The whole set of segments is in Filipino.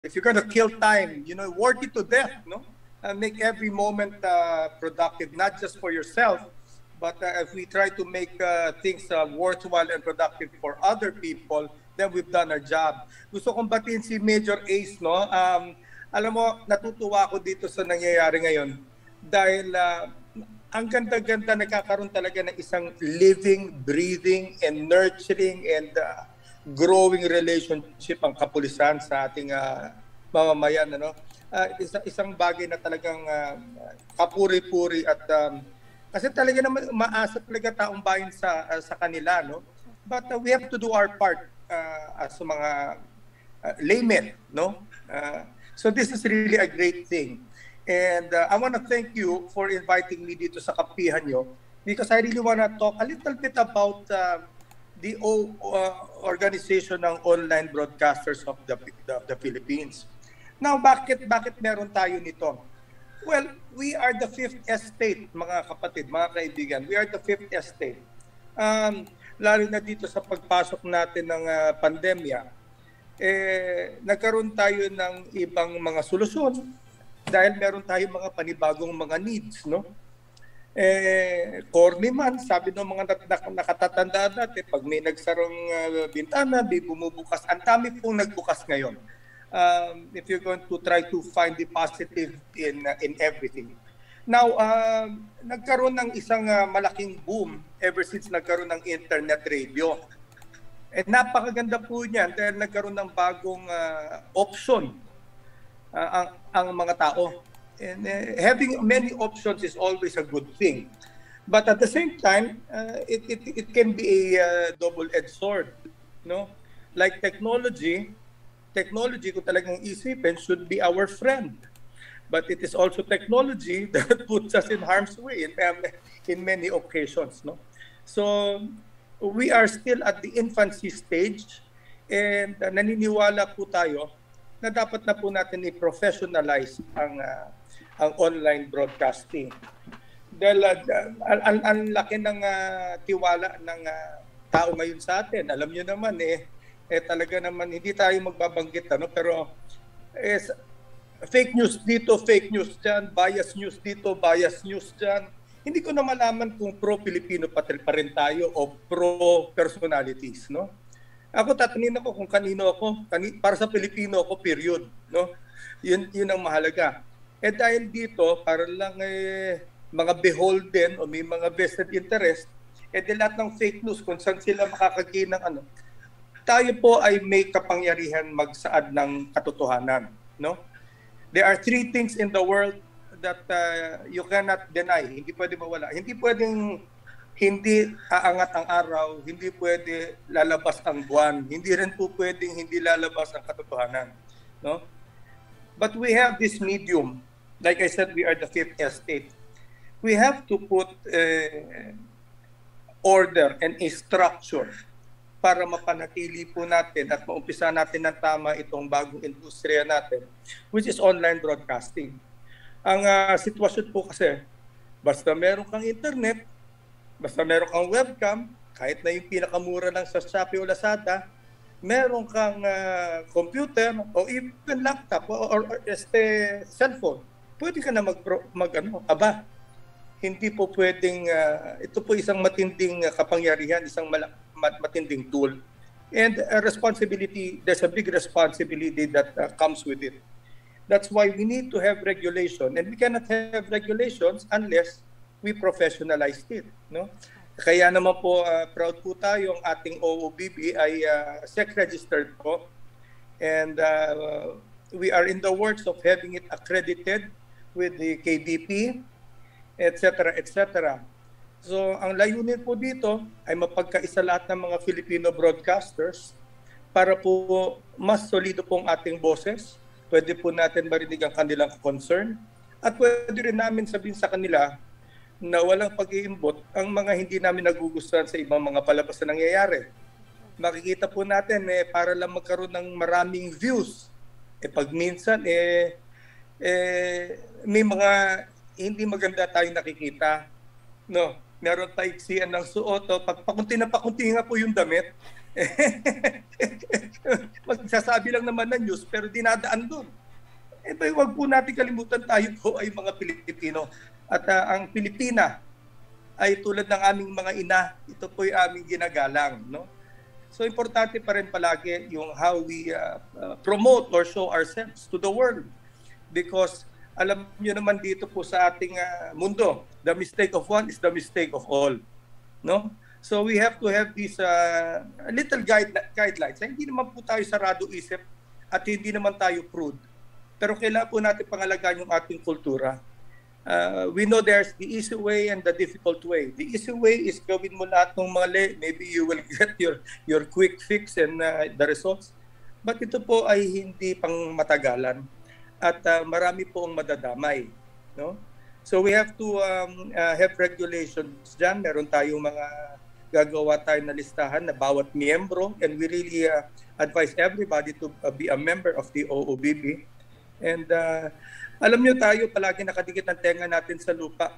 if you're gonna kill time, you know, work it to death, no? Make every moment productive, not just for yourself, but if we try to make things worthwhile and productive for other people, then we've done our job. Gusto kong batiin si Major Ace, no? Alam mo, natutuwa ako dito sa nangyayari ngayon dahil ang ganda-ganda nagkakaroon talaga ng isang living, breathing, and nurturing and growing relationship ang kapulisan sa ating mamamayan, ano? Isang bagay na talagang kapuri-puri at kasi talaga naman maasa talaga taong bayan sa kanila, no? But we have to do our part as mga laymen, no? So this is really a great thing. And I want to thank you for inviting me dito sa kapihan nyo because I really want to talk a little bit about the organization ng online broadcasters of the Philippines. Now, bakit meron tayo nito? Well, we are the fifth estate, mga kapatid, mga kaibigan. We are the fifth estate. Lalo na dito sa pagpasok natin ng pandemya, nagkaroon tayo ng ibang mga solusyon dahil meron tayong mga panibagong mga needs, no? Corny man, sabi ng mga nakatatanda dati, pag may nagsarong bintana, may bumubukas. Ang dami pong nagbukas ngayon. If you're going to try to find the positive in everything. Now, nagkaroon ng isang malaking boom ever since nagkaroon ng internet radio. Napakaganda po niyan dahil nagkaroon ng bagong option ang mga tao. And having many options is always a good thing. But at the same time, it can be a double-edged sword, no? Like technology kung talagang isipin, should be our friend. But it is also technology that puts us in harm's way in many occasions, no? So we are still at the infancy stage and naniniwala po tayo na dapat na po natin i-professionalize ang online broadcasting. Dahil ang laki ng tiwala ng tao ngayon sa atin. Alam niyo naman talaga naman hindi tayo magbabanggit, ano, pero fake news dito, fake news diyan, bias news dito, bias news diyan. Hindi ko na malaman kung pro-Filipino pa rin tayo o pro-personalities, no? Ako tatanungin ako kung kanino ako, para sa Pilipino ako, period, no? Yun ang mahalaga. Dahil dito, para lang mga beholden o may mga vested interest, lahat ng fake news kung saan sila makakagain ng ano. Tayo po ay may kapangyarihan magsaad ng katotohanan, no? There are three things in the world that you cannot deny. Hindi pwede mawala. Hindi pwedeng hindi aangat ang araw, hindi pwede lalabas ang buwan, hindi rin po pwedeng hindi lalabas ang katotohanan, no? But we have this medium. Like I said, we are the fifth estate. We have to put order and a structure para mapanatili po natin at maumpisa natin ng tama itong bagong industriya natin, which is online broadcasting. Ang sitwasyon po kasi, basta meron kang internet, basta meron kang webcam, kahit na yung pinakamura lang sa Shopee o Lazada, meron kang computer o even laptop or cellphone, pwede ka na aba. Hindi po pwedeng, ito po isang matinding kapangyarihan, isang matinding tool. And responsibility, there's a big responsibility that comes with it. That's why we need to have regulation. And we cannot have regulations unless we professionalized it, no? Kaya naman po, proud po tayo, ang ating OOBP ay SEC-registered po. And we are in the works of having it accredited with the KBP, etc., etc. So, ang layunin po dito ay mapagkaisa lahat ng mga Filipino broadcasters para po mas solido pong ating boses. Pwede po natin marinig ang kanilang concern at pwede rin namin sabihin sa kanila na walang pag-iimbot ang mga hindi namin nagugustuhan sa ibang mga palabas na nangyayari. Makikita po natin para lang magkaroon ng maraming views. Pag minsan may mga hindi maganda tayong nakikita. No, meron paiksian ng suot o pag pakunti na pakunti nga po yung damit. Magsasabi lang naman ng news pero dinadaan doon. Wag po natin kalimutan, tayo po ay mga Pilipino. At ang Pilipina ay tulad ng aming mga ina, ito po ay aming ginagalang. No? So importante pa rin palagi yung how we promote or show ourselves to the world. Because alam niyo naman dito po sa ating mundo, the mistake of one is the mistake of all. No? So we have to have these little guidelines. Hindi naman po tayo sarado isip at hindi naman tayo prude. Pero kailangan po natin pangalagaan yung ating kultura. We know there's the easy way and the difficult way. The easy way is gawin mo lahat ng mali. Maybe you will get your quick fix and the results. But ito po ay hindi pang matagalan. At marami po ang madadamay. No? So we have to have regulations dyan. Meron tayong mga gagawa tayo na listahan na bawat miyembro. And we really advise everybody to be a member of the OOBP. And alam nyo, tayo palagi nakadikit ang tenga natin sa lupa.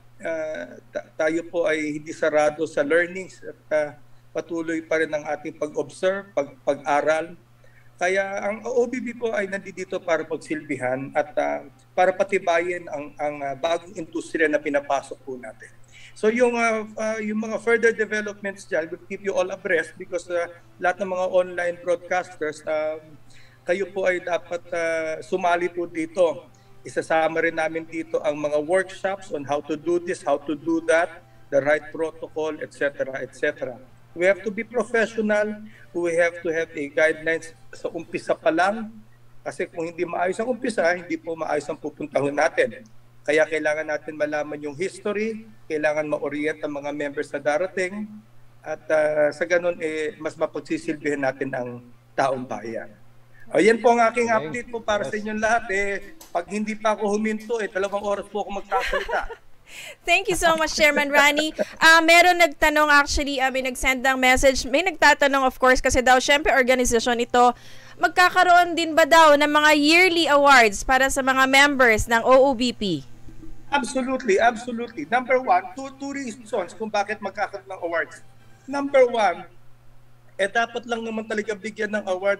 Tayo po ay hindi sarado sa learnings at patuloy pa rin ang ating pag-observe, pag-aral. Kaya ang OOBP po ay nandito para pagsilbihan at para patibayin ang bagong industriya na pinapasok po natin. So yung mga further developments dyan, we'll keep you all abreast because lahat ng mga online broadcasters, kayo po ay dapat sumali po dito. Isasama rin namin dito ang mga workshops on how to do this, how to do that, the right protocol, etc., etc. We have to be professional. We have to have a guidelines sa umpisa pa lang. Kasi kung hindi maayos ang umpisa, hindi po maayos ang pupuntahon natin. Kaya kailangan natin malaman yung history, kailangan ma-orient ang mga members na darating, at sa ganun, mas mapagsisilbihan natin ang taong bayan. Ayan po ang aking update po para sa inyong lahat. Pag hindi pa ako huminto, 2 oras po ako magsasalita. Thank you so much, Chairman Rannie. Meron nagtanong actually, may nag-send ng message. May nagtatanong of course kasi daw, syempre organisasyon ito, magkakaroon din ba daw ng mga yearly awards para sa mga members ng OOBP? Absolutely, absolutely. Number one, two reasons kung bakit magkakaroon ng awards. Number one, dapat lang naman talaga bigyan ng award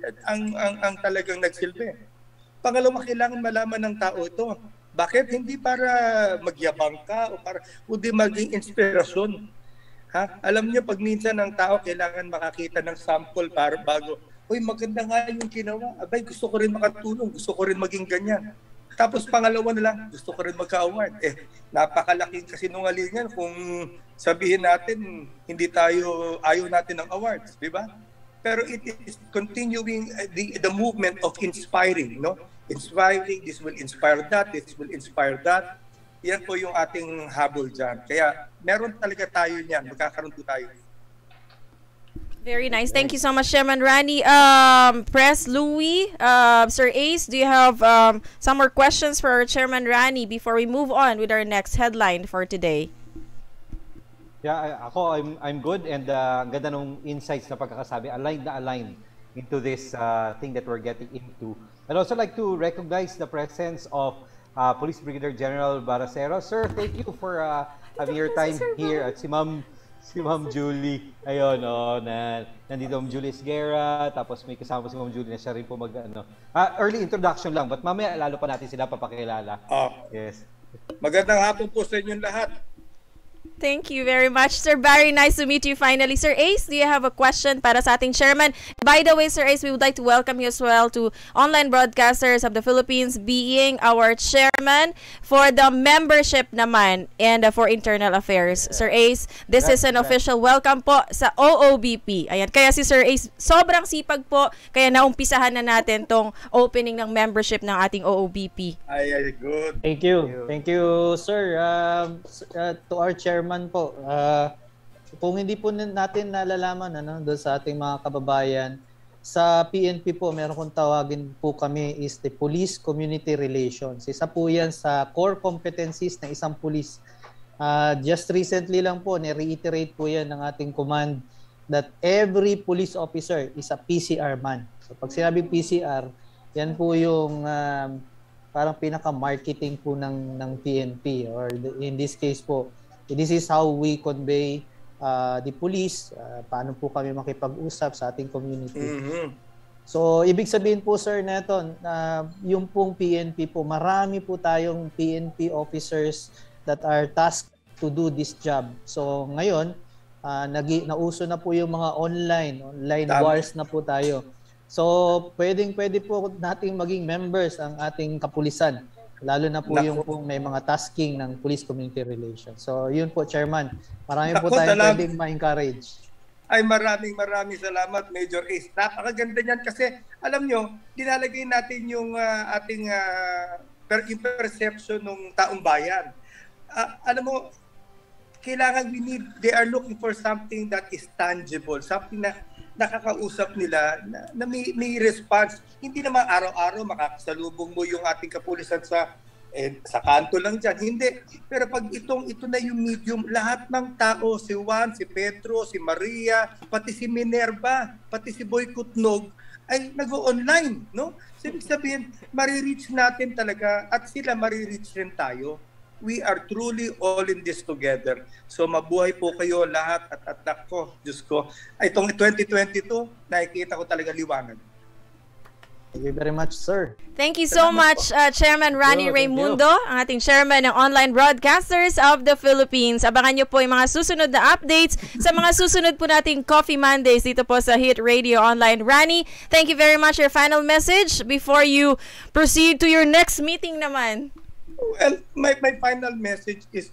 ang talagang nagsilbi. Pangalawa, kailangan malaman ng tao ito. Bakit? Hindi para magyabang ka o para kundi maging inspirasyon. Alam niyo, pag minsan ng tao kailangan makakita ng sample para bago, uy, maganda nga yung ginawa. Abay, gusto ko rin makatulong. Gusto ko rin maging ganyan. Tapos pangalawa na lang, gusto ko rin magka-award. Napakalaking kasinungalingan kung sabihin natin hindi ayaw natin ng awards, di ba? Pero it is continuing the movement of inspiring, no? Inspiring, this will inspire that, this will inspire that. Yan po yung ating habol dyan. Kaya meron talaga tayo niyan, magkakaroon po tayo. Very nice. Thank you so much, Chairman Rannie. Press Louie, Sir Ace, do you have some more questions for Chairman Rannie before we move on with our next headline for today? Yeah, I'm good, and ganda ng insights na pagkakasabi. Aligned into this thing that we're getting into. I'd also like to recognize the presence of Police Brigadier General Baraceros. Sir, thank you for having your time here. At si Ma'am Julie, ayun, nandito Ma'am Julie Esguerra, tapos may kasama si Ma'am Julie na siya rin po early introduction lang, but mamaya lalo pa natin sila papakilala. Yes. Magandang hapon po sa inyong lahat. Thank you very much, Sir Barry. Nice to meet you finally. Sir Ace, do you have a question para sa ating chairman? By the way, Sir Ace, we would like to welcome you as well to Online Broadcasters of the Philippines being our chairman for the membership naman and for internal affairs. Sir Ace, this is an official welcome po sa OOBP. Ayan, kaya si Sir Ace, sobrang sipag po, kaya naumpisahan na natin tong opening ng membership ng ating OOBP. Ay, good. Thank you. Thank you, sir. To our chairman po, kung hindi po natin nalalaman doon sa ating mga kababayan, sa PNP po, meron kong tawagin po kami is the Police Community Relations. Isa po yan sa core competencies ng isang police. Just recently lang po, ni-reiterate po yan ng ating command that every police officer is a PCR man. So pag sinabi PCR, yan po yung parang pinaka-marketing po ng PNP, or in this case po, this is how we convey the police, paano po kami makipag-usap sa ating community. So, ibig sabihin po, sir, neto, yung pong PNP po, marami po tayong PNP officers that are tasked to do this job. So, ngayon, nauso na po yung mga online wars na po tayo. So, pwede po nating maging members ang ating kapulisan. Lalo na po yung pong may mga tasking ng Police Community Relations. So, yun po, Chairman. Marami po tayong pwedeng ma-encourage. Ay, maraming salamat, Major Ace. Napakaganda niyan kasi, alam nyo, dinalagay natin yung ating perception ng taong bayan. Alam mo, kailangan they are looking for something that is tangible, something na nakakausap nila, na may response. Hindi naman araw-araw makakasalubong mo yung ating kapulisan sa kanto lang dyan. Hindi. Pero pag ito na yung medium, lahat ng tao, si Juan, si Pedro, si Maria, pati si Minerva, pati si Boy Kutnog, ay nag-online, no? So, ibig sabihin, marireach natin talaga at sila marireach rin tayo. We are truly all in this together. So mabuhay po kayo lahat at nako, Diyos ko. Itong 2022, nakikita ko talaga liwanag. Thank you very much, sir. Thank you so much, Chairman Rannie Raymundo, ang ating chairman ng Online Broadcasters of the Philippines. Abangan nyo po yung mga susunod na updates sa mga susunod po nating Coffee Mondays dito po sa Hit Radio Online. Rannie, thank you very much. Your final message before you proceed to your next meeting naman. Well, my final message is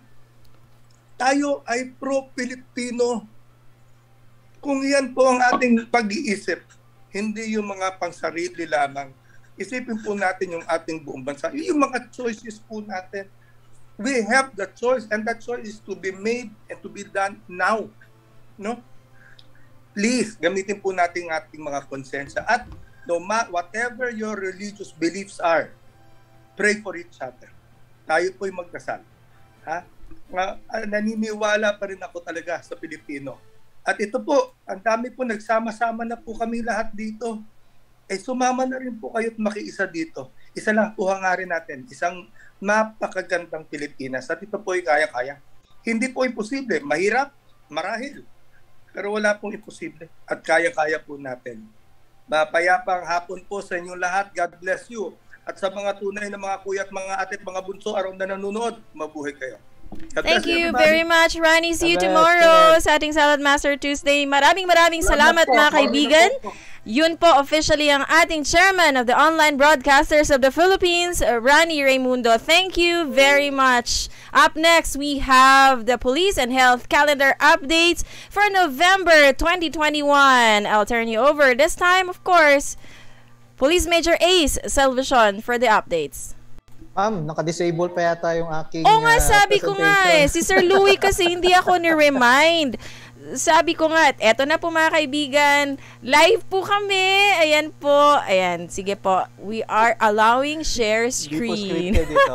tayo ay pro-Pilipino. Kung yan po ang ating pag-iisip, hindi yung mga pangsarili lamang. Isipin po natin yung ating buong bansa. Yung mga choices po natin. We have the choice and that choice is to be made and to be done now. No? Please, gamitin po natin ating mga konsensya. At whatever your religious beliefs are, pray for each other. Tayo po'y magdasal. Ha? Naniniwala pa rin ako talaga sa Pilipino. At ito po, ang dami po, nagsama-sama na po kami lahat dito. Sumama na rin po kayo at makiisa dito. Isa lang po hangarin natin, isang napakagandang Pilipinas. At ito po ay kaya-kaya. Hindi po imposible. Mahirap, marahil. Pero wala pong imposible. At kaya-kaya po natin. Mapayapang hapon po sa inyong lahat. God bless you. At sa mga tunay na mga kuya at mga ate at mga bunso araw na nanonood, mabuhay kayo. Thank you very much, Rannie. See you tomorrow sa ating Salad Master Tuesday. Maraming salamat mga kaibigan. Yun po officially ang ating chairman of the Online Broadcasters of the Philippines, Rannie Raymundo. Thank you very much. Up next, we have the police and health calendar updates for November 2021. I'll turn you over this time, of course, Police Major Ace Salvacion for the updates. Ma'am, naka-disable pa yata yung aking nga, sabi ko nga si Sir Louie kasi hindi ako ni-remind. Sabi ko nga, eto na po mga kaibigan, live po kami. Ayan po, ayan, sige po. We are allowing share screen. Hindi po scripted ito.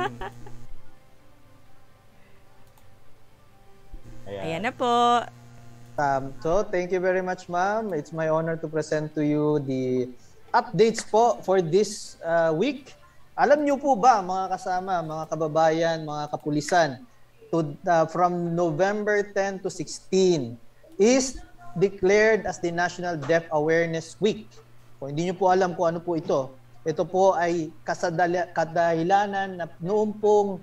Ayan na po. So, thank you very much, ma'am. It's my honor to present to you the updates po for this week. Alam niyo po ba, mga kasama, mga kababayan, mga kapulisan, from November 10 to 16 is declared as the National Deaf Awareness Week. Kung hindi niyo po alam kung ano po ito ay kadahilanan na noong pong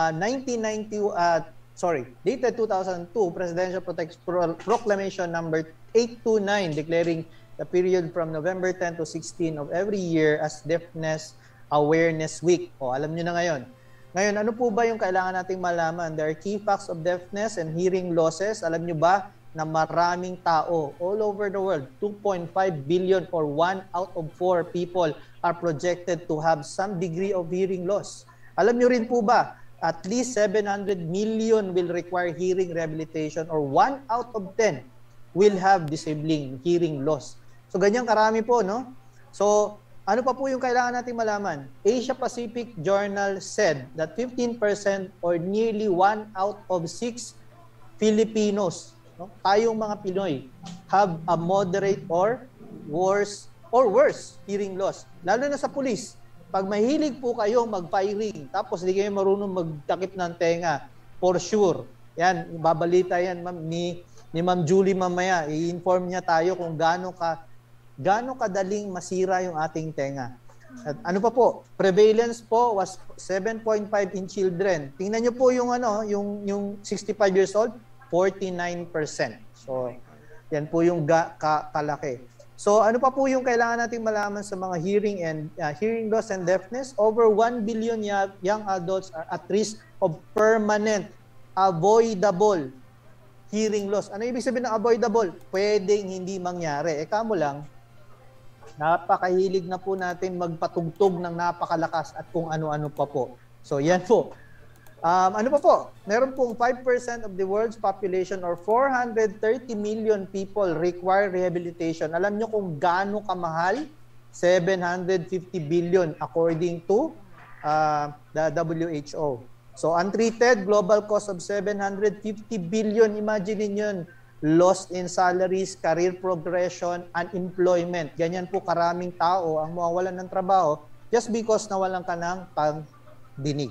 dated 2002, Presidential Proclamation No. 829 declaring the period from November 10 to 16 of every year as Deafness Awareness Week. Alam nyo na ngayon. Ngayon, ano po ba yung kailangan nating malaman? There are key facts of deafness and hearing losses. Alam nyo ba na maraming tao all over the world, 2.5 billion or 1 out of 4 people are projected to have some degree of hearing loss. Alam nyo rin po ba, at least 700 million will require hearing rehabilitation or 1 out of 10 will have disabling hearing loss. So, ganyan karami po, no? So, ano pa po yung kailangan natin malaman? Asia Pacific Journal said that 15% or nearly 1 out of 6 Filipinos, no, tayong mga Pinoy, have a moderate or worse hearing loss. Lalo na sa pulis. Pag mahilig po kayo mag-firing, tapos hindi kayo marunong magtakip ng tenga, for sure, Yan, babalita yan ni Ma'am Julie mamaya. I-inform niya tayo kung gaano kadaling masira yung ating tenga. At ano pa po? Prevalence po was 7.5 in children. Tingnan niyo po yung yung 65 years old, 49%. So, yan po yung kalaki. So, ano pa po yung kailangan nating malaman sa mga hearing loss and deafness? Over 1 billion young adults are at risk of permanent, avoidable hearing loss. Ano ibig sabihin ng avoidable? Pwedeng hindi mangyari. Kamo lang, napakahilig na po natin magpatugtog ng napakalakas at kung ano-ano pa po. So, yan po. Ano pa po? Meron pong 5% of the world's population or 430 million people require rehabilitation. Alam nyo kung gaano kamahal? 750 billion according to the WHO. So, untreated, global cost of 750 billion. Imagine yun. Lost in salaries, career progression, unemployment. Ganyan po karaming tao ang mawawalan ng trabaho just because nawalan ka ng pangdinig.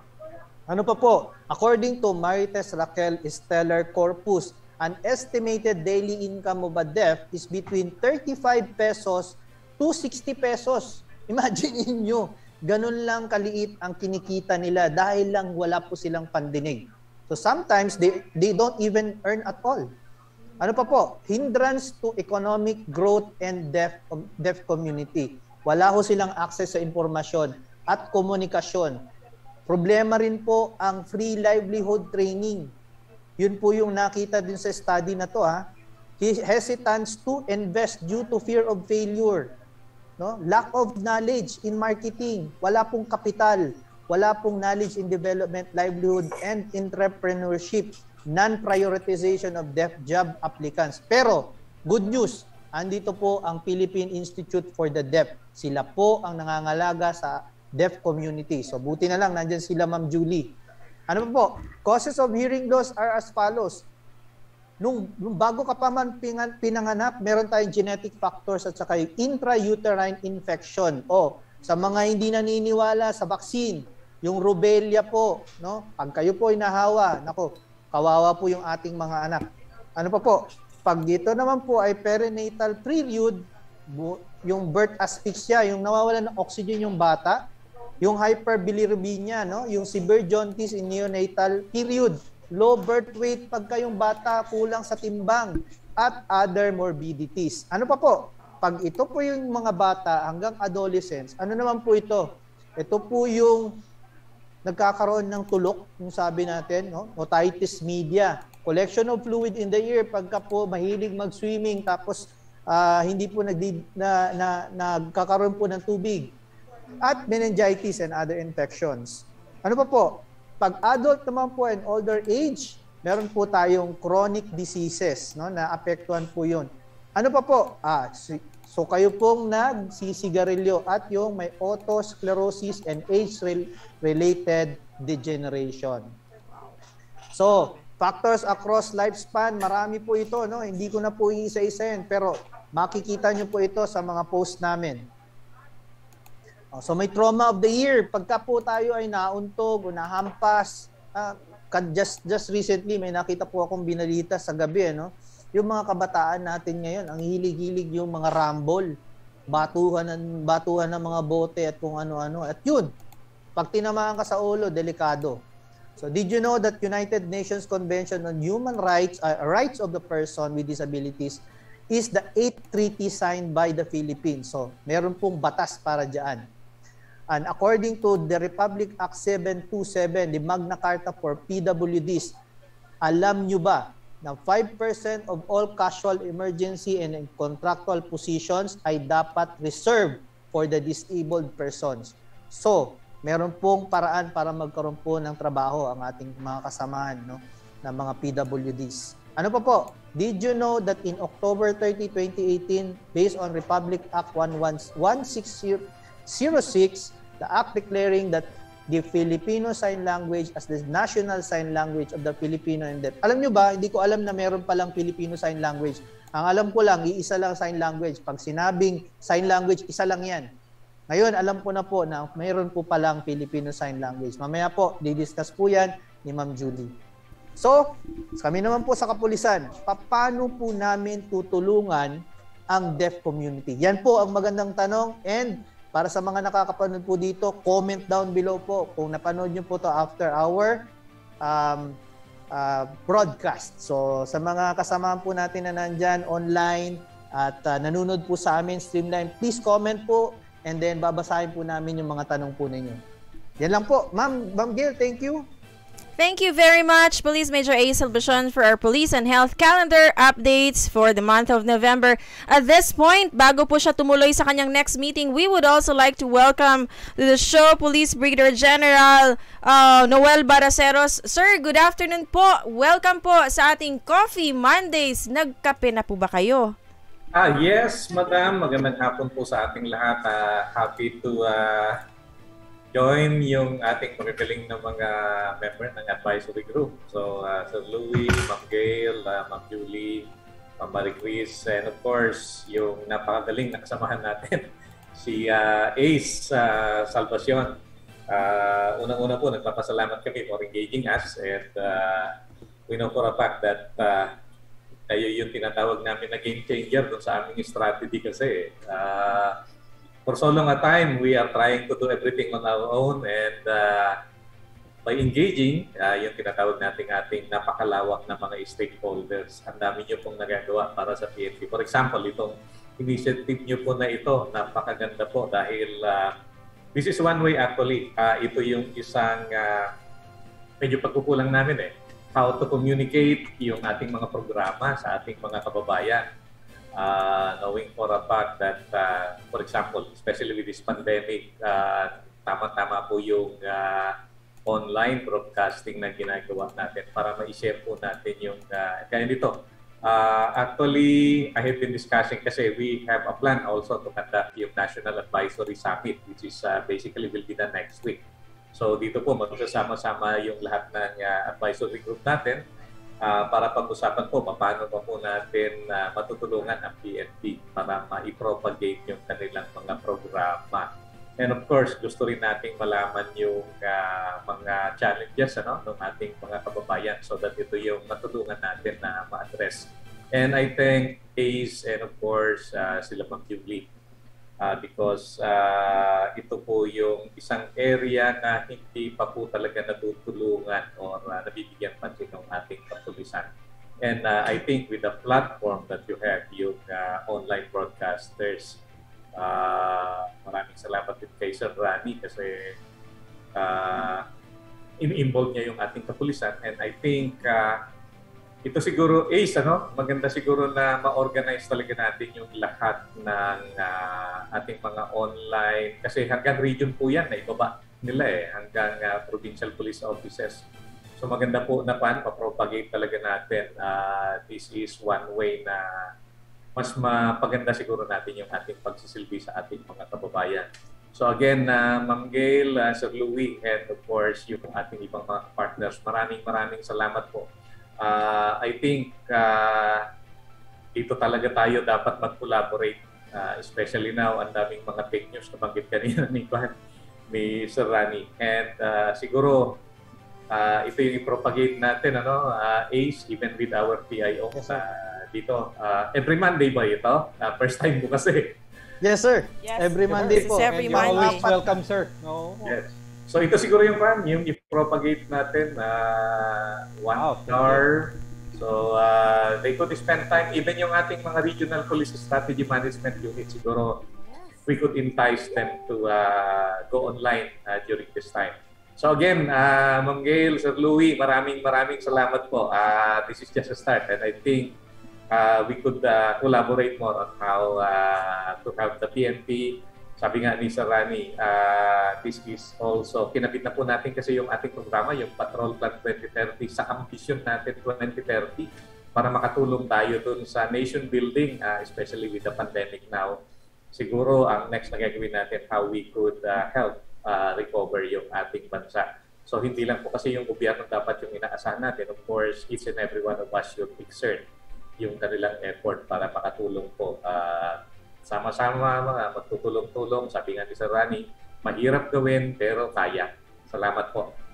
Ano pa po? According to Marites Raquel Stellar Corpus, an estimated daily income of a deaf is between 35 pesos to 60 pesos. Imagine niyo, ganun lang kaliit ang kinikita nila dahil lang wala po silang pandinig. So sometimes they don't even earn at all. Ano pa po? Hindrance to economic growth and deaf community. Wala ho silang access sa impormasyon at komunikasyon. Problema rin po ang free livelihood training. Yun po yung nakita din sa study na to. Hesitance to invest due to fear of failure. No? Lack of knowledge in marketing. Wala pong kapital. Wala pong knowledge in development, livelihood, and entrepreneurship. Non-prioritization of deaf job applicants. Pero, good news, andito po ang Philippine Institute for the Deaf. Sila po ang nangangalaga sa deaf community. So, buti na lang, nandyan sila Ma'am Julie. Ano po? Causes of hearing loss are as follows. Nung bago ka pa man pinanganak, meron tayong genetic factors at saka yung intrauterine infection. Sa mga hindi naniniwala sa vaccine, yung rubella po, no? Pag kayo po inahawa, nako, kawawa po yung ating mga anak. Ano pa po? Pag dito naman po ay perinatal period, yung birth asphyxia, yung nawawalan ng oxygen yung bata, yung hyperbilirubinemia, no? Yung severe jaundice in neonatal period, low birth weight pagka yung bata kulang sa timbang, at other morbidities. Ano pa po? Pag ito po yung mga bata hanggang adolescents, ano naman po ito? Ito po yung nagkakaroon ng tulok, yung sabi natin, no? Otitis media, collection of fluid in the ear pagka po mahilig mag-swimming tapos hindi po nagkakaroon po ng tubig, at meningitis and other infections. Ano pa po? Pag adult naman po and older age, meron po tayong chronic diseases, no, na apektuhan po yun. Ano pa po? So kayo pong nagsisigarilyo at yung may autosclerosis and age-related degeneration. So, factors across lifespan, marami po ito, no? Hindi ko na po iisa-isahin, pero makikita nyo po ito sa mga post namin. So may trauma of the year. Pagka po tayo ay nauntog o nahampas, just recently may nakita po akong binalita sa gabi, no? Yung mga kabataan natin ngayon, ang hilig-hilig yung mga rumble, batuhan ng mga bote at kung ano-ano. At yun, pag tinamaan ka sa ulo, delikado. So did you know that United Nations Convention on Human Rights, Rights of the Person with Disabilities, is the 8th treaty signed by the Philippines. So meron pong batas para dyan. And according to the Republic Act 727, the Magna Carta for PWDs, alam nyo ba na 5% of all casual emergency and contractual positions ay dapat reserved for the disabled persons. So, meron pong paraan para magkaroon po ng trabaho ang ating mga kasamahan, no, ng mga PWDs. Ano pa po? Did you know that in October 30, 2018, based on Republic Act 1606, the act declaring that the Filipino Sign Language as the national sign language of the Filipino and Deaf. Alam nyo ba, hindi ko alam na meron palang Filipino Sign Language. Ang alam ko lang, iisa lang sign language. Pag sinabing sign language, isa lang yan. Ngayon, alam ko na po na mayroon po palang Filipino Sign Language. Mamaya po, di-discuss po yan ni Ma'am Julie. So, kami naman po sa kapulisan, paano po namin tutulungan ang deaf community? Yan po ang magandang tanong, and para sa mga nakakapanood po dito, comment down below po kung napanood nyo po to after our broadcast. So sa mga kasamahan po natin na nandyan online at nanonood po sa amin streamline, please comment po and then babasahin po namin yung mga tanong po ninyo. Yan lang po. Ma'am GAIL, thank you. Thank you very much, Police Major A. Salvacion, for our police and health calendar updates for the month of November. At this point, bago po siya tumuloy sa kanyang next meeting, we would also like to welcome to the show Police Brigadier General Noel Baraceros. Sir, good afternoon po. Welcome po sa ating Coffee Mondays. Nagkape na po ba kayo? Yes, madam. Magandang hapon po sa ating lahat. Happy to join yung ating magagaling na mga member ng advisory group. So, Sir Louie, Ma'am GAIL, Ma'am Julie, Ma'am Marie Chris, and of course, yung napakagaling na kasamahan natin, si Ace Salvacion. Unang-una po, nagpapasalamat kami for engaging us, and we know for a fact that tayo yung tinatawag namin na game changer dun sa aming strategy kasi. For so long a time, we are trying to do everything on our own, and by engaging, yung tinatawag natin ating napakalawak na mga stakeholders, ang dami nyo pong nagagawa para sa PNP. For example, itong initiative nyo po na ito, napakaganda po dahil this is one way actually. Ito yung isang medyo pagkukulang namin how to communicate yung ating mga programa sa ating mga kababayan. Knowing for a fact that, for example, especially with this pandemic, tama-tama po yung online broadcasting na ginagawa natin para ma-share po natin yung kaya dito. Actually, I have been discussing kasi we have a plan also to conduct yung National Advisory Summit, which is basically will be the next week. So dito po magsasama-sama yung lahat ng advisory group natin para pag-usapan po paano pa po natin matutulungan ang PNP para ma-propagate yung kanilang mga programa. And of course, gusto rin nating malaman yung mga challenges ng ating mga kababayan so that ito yung matulungan natin na ma-address. And I thank Ace and of course sila Ma'am Julie because ito po yung isang area na hindi pa po talaga natutulungan or nabibigyan pansin ng ating kapulisan. And I think with the platform that you have, yung online broadcasters, maraming salamat din kay Sir Rannie kasi in-involve niya yung ating kapulisan. And I think ito siguro, Ace, maganda siguro na ma-organize talaga natin yung lahat ng ating mga online. Kasi hanggang region po yan, ibaba nila hanggang provincial police offices. So maganda po na pa-propagate talaga natin. This is one way na mas mapaganda siguro natin yung ating pagsisilbi sa ating mga kababayan. So again, Ma'am GAIL, Sir Louie, and of course yung ating ibang mga partners, maraming salamat po. I think dito talaga tayo dapat mag-collaborate, especially now, ang daming mga fake news na banggit kanina ni Sir Rannie. And siguro, ito yung i-propagate natin, Ace, even with our PIO dito. Every Monday ba ito? First time po kasi. Yes, sir. Yes. Every Monday po. Every And Monday. Always welcome, sir. No? Yes. So ito siguro yung yung i-propagate natin 1 hour. So they could spend time, even yung ating mga regional police strategy management unit, siguro we could entice them to go online during this time. So again, Ma'am GAIL, Sir Louie, maraming salamat po. This is just a start, and I think we could collaborate more on how to have the PNP. Sabi nga ni Sir Rannie, this is also, kinabit na po natin kasi yung ating programa, yung P.A.T.R.O.L Plan 2030 sa ambition natin 2030 para makatulong tayo dun sa nation building, especially with the pandemic now. Siguro ang next na gagawin natin, how we could help recover yung ating bansa. So hindi lang po kasi yung gobyerno dapat yung inaasahan natin. Of course, each and every one of us should exert yung kanilang effort para makatulong po. Sama-sama mga magtutulong-tulong, sabi nga ni Sir Rannie, mahirap gawin pero kaya. Salamat po.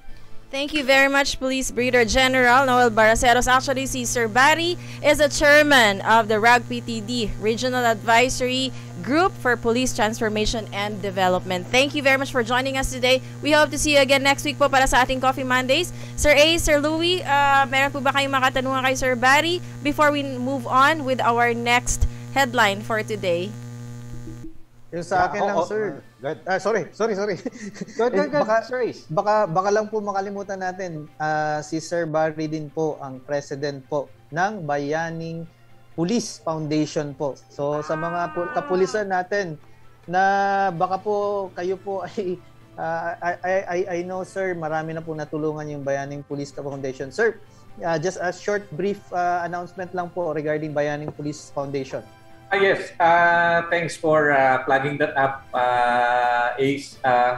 Thank you very much, Police Brigadier General Noel Baraceros. Actually, si Sir Barry is a chairman of the RAGPTD, Regional Advisory Group for Police Transformation and Development. Thank you very much for joining us today. We hope to see you again next week po para sa ating Coffee Mondays. Sir A, Sir Louie, meron po ba kayong makatanungan kay Sir Barry before we move on with our next headline for today? Yung sa akin lang, sir. Good. Sorry. Good. Baka lang po makalimutan natin, si Sir Barry din po ang president po ng Bayaning Police Foundation po. So sa mga kapulisan natin na baka po kayo po ay I know, sir, marami na po natulungan yung Bayaning Police Foundation. Sir, just a short brief announcement lang po regarding Bayaning Police Foundation. Yes, thanks for plugging that up, Ace.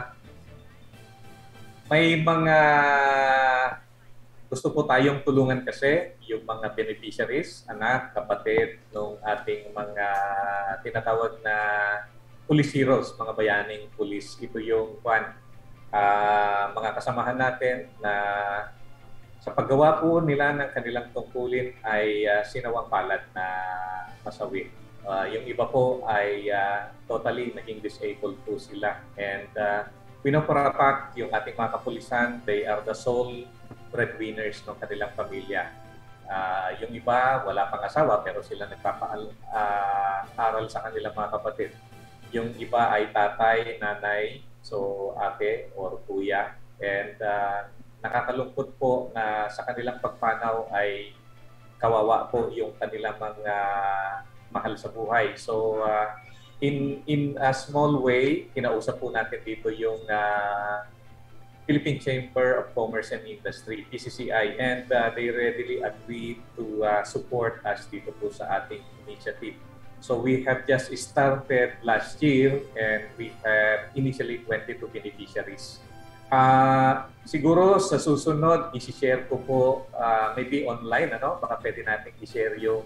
May mga gusto po tayong tulungan kasi yung mga beneficiaries, anak, kapatid ng ating mga tinatawag na police heroes, mga bayaning police. Ito yung mga kasamahan natin na sa paggawa po nila ng kanilang tungkulin ay sinawang palad na masawi. Yung iba po ay totally naging disabled po sila. And pinaparat yung ating mga kapulisan, they are the sole breadwinners ng kanilang pamilya. Yung iba, wala pang asawa pero sila nagpapaaral sa kanilang mga kapatid. Yung iba ay tatay, nanay, so ate or kuya. And nakakalungkot po na sa kanilang pagpanaw ay kawawa po yung kanilang mga mahal sa buhay. So, in a small way, kinausap po natin dito yung Philippine Chamber of Commerce and Industry, PCCI, and they readily agreed to support us dito po sa ating initiative. So, we have just started last year and we have initially 22 beneficiaries. Siguro sa susunod, isi-share ko po maybe online, baka pwede natin i-share yung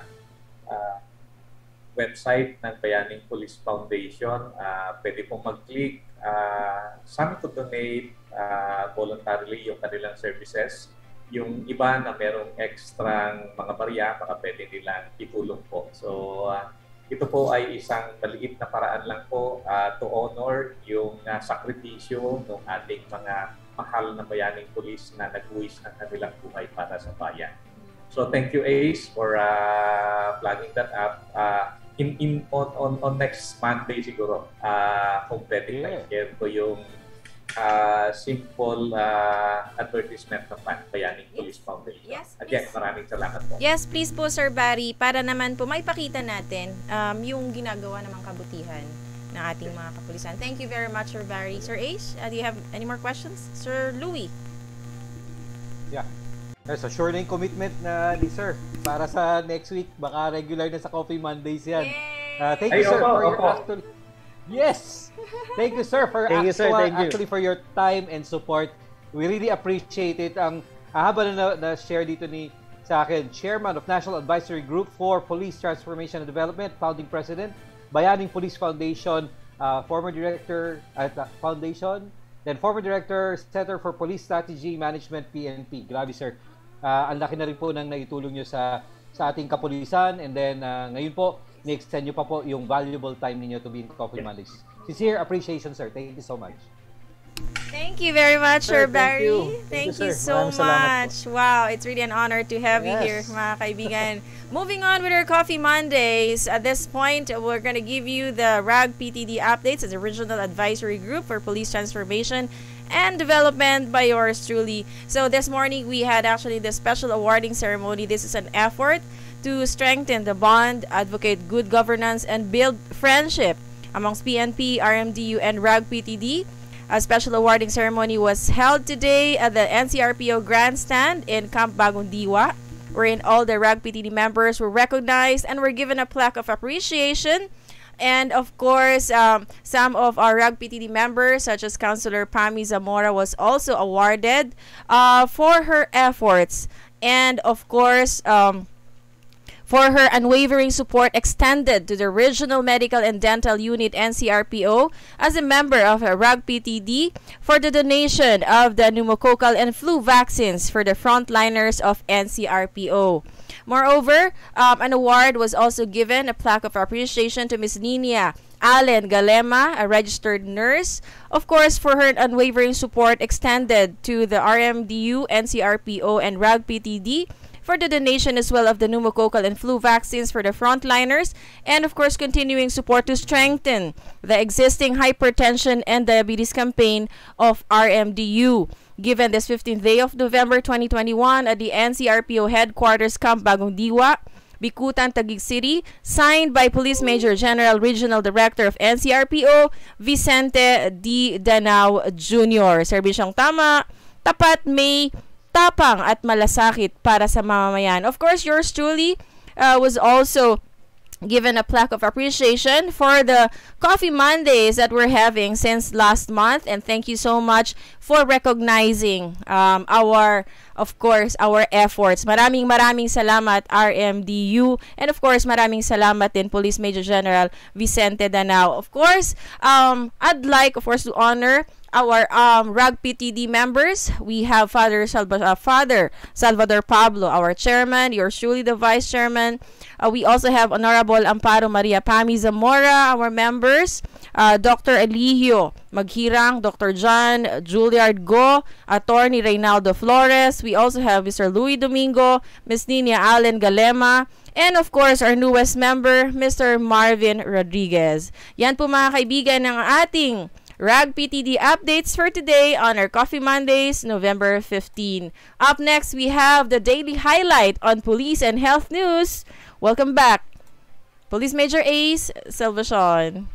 website ng Bayaning Police Foundation. Pwede pong mag-click. Some to donate voluntarily yung kanilang services. Yung iba na merong extrang mga barya, baka pwede nilang itulong po. So, ito po ay isang maliit na paraan lang po to honor yung sakripisyo ng ating mga mahal na bayaning police na nag-uwis ng kanilang buhay para sa bayan. So, thank you, Ace, for plugging that up. On next Monday siguro, kung pwede i-share ko yung simple advertisement ng Bayaning Police Foundation. Yes, again, maraming salamat po. Yes, please po, Sir Barry, para naman po may pakita natin yung ginagawa namang kabutihan ng ating mga kapulisan. Thank you very much, Sir Barry. Sir Ace, do you have any more questions? Sir Louie? Yeah. There's a sure na yung commitment na ni Sir para sa next week. Baka regular na sa Coffee Mondays yan. Thank you, Sir, for your actual... Yes! Thank you, Sir, for actually for your time and support. We really appreciate it. Ang haba na share dito ni sa akin, Chairman of National Advisory Group for Police Transformation and Development, Founding President, Bayaning Police Foundation, former Director at Foundation, then former Director, Center for Police Strategy Management, PNP. Grabe, Sir. Ang laki na rin po nang naitulong nyo sa ating kapulisan, and then ngayon po, ni-extend nyo pa po yung valuable time ninyo to be in Coffee Mondays. Sincere appreciation, sir. Thank you so much. Thank you very much, Sir Barry. Thank you you, so much. Wow, it's really an honor to have you here, mga kaibigan. Moving on with our Coffee Mondays. At this point, we're going to give you the RAGPTD updates as a regional advisory group for police transformation and development by yours truly. So this morning, we had actually the special awarding ceremony. This is an effort to strengthen the bond, advocate good governance, and build friendship amongst PNP, RMDU, and RAGPTD. A special awarding ceremony was held today at the NCRPO Grandstand in Camp Bagong Diwa, wherein all the RAGPTD members were recognized and were given a plaque of appreciation. And of course, some of our RAGPTD members, such as Councilor Pami Zamora, was also awarded for her efforts. And of course, for her unwavering support extended to the Regional Medical and Dental Unit NCRPO as a member of RAGPTD for the donation of the pneumococcal and flu vaccines for the frontliners of NCRPO. Moreover, an award was also given, a plaque of appreciation to Ms. Nina Allen Galema, a registered nurse, of course, for her unwavering support extended to the RMDU-NCRPO and RAGPTD for the donation as well of the pneumococcal and flu vaccines for the frontliners, and of course continuing support to strengthen the existing hypertension and diabetes campaign of RMDU. Given this 15th day of November 2021 at the NCRPO Headquarters Camp Bagong Diwa, Bikutan, Taguig City, signed by Police Major General Regional Director of NCRPO, Vicente D. Danao Jr. Serbisyong tama, tapat, may tapang at malasakit para sa mamamayan. Of course, yours truly was also given a plaque of appreciation for the Coffee Mondays that we're having since last month, and thank you so much for recognizing our efforts. Maraming salamat RMDU, and of course maraming salamat din Police Major General Vicente Danao. Of course, I'd like of course to honor our RAGPTD members. We have Father Salvador Pablo, our chairman, yours truly the vice chairman. We also have Honorable Amparo Maria Pami Zamora, our members, Dr. Eligio Maghirang, Dr. John Juliard Go, Attorney Reynaldo Flores. We also have Mr. Louie Domingo, Ms. Nina Allen Galema, and of course, our newest member, Mr. Marvin Rodriguez. Yan po mga kaibigan ng ating RAGPTD updates for today on our Coffee Mondays, November 15. Up next, we have the daily highlight on police and health news. Welcome back, Police Major Ace Salvacion.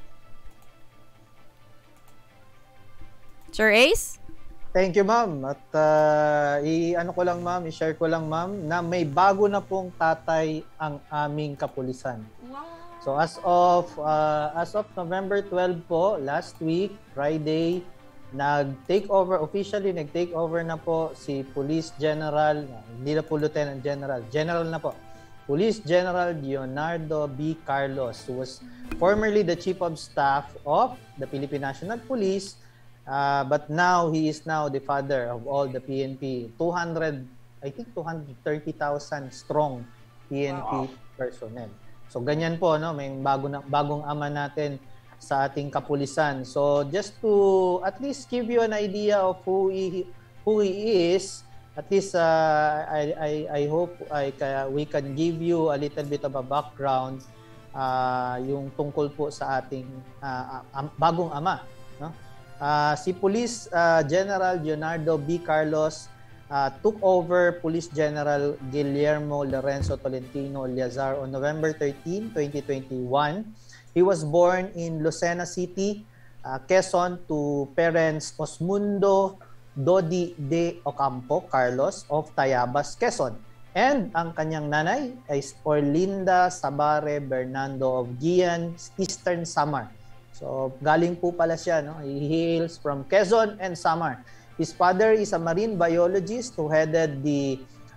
Sir Ace? Thank you, ma'am. At i-share ko lang, ma'am, na may bago na pong tatay ang aming kapulisan. Wow. So as of November 12 po, last week, Friday, nag-take over na po si Police General, hindi na po Lieutenant General, General na po. Police General Leonardo B. Carlos, who was formerly the Chief of Staff of the Philippine National Police, but now he is now the father of all the PNP, 230,000 strong PNP personnel. So ganyan po, no, may bagong ama natin sa ating kapulisan. So just to at least give you an idea of who he is, at least I hope we can give you a little bit of a background yung tungkol po sa ating bagong ama, no? Si Police General Leonardo B. Carlos took over Police General Guillermo Lorenzo Tolentino Liazar on November 13, 2021. He was born in Lucena City, Quezon, to parents Osmundo Dodi de Ocampo Carlos of Tayabas, Quezon. And ang kanyang nanay is Orlinda Sabare Bernardo of Gian, Eastern Samar. So galing po pala siya, no? He hails from Quezon and Samar. His father is a marine biologist who headed the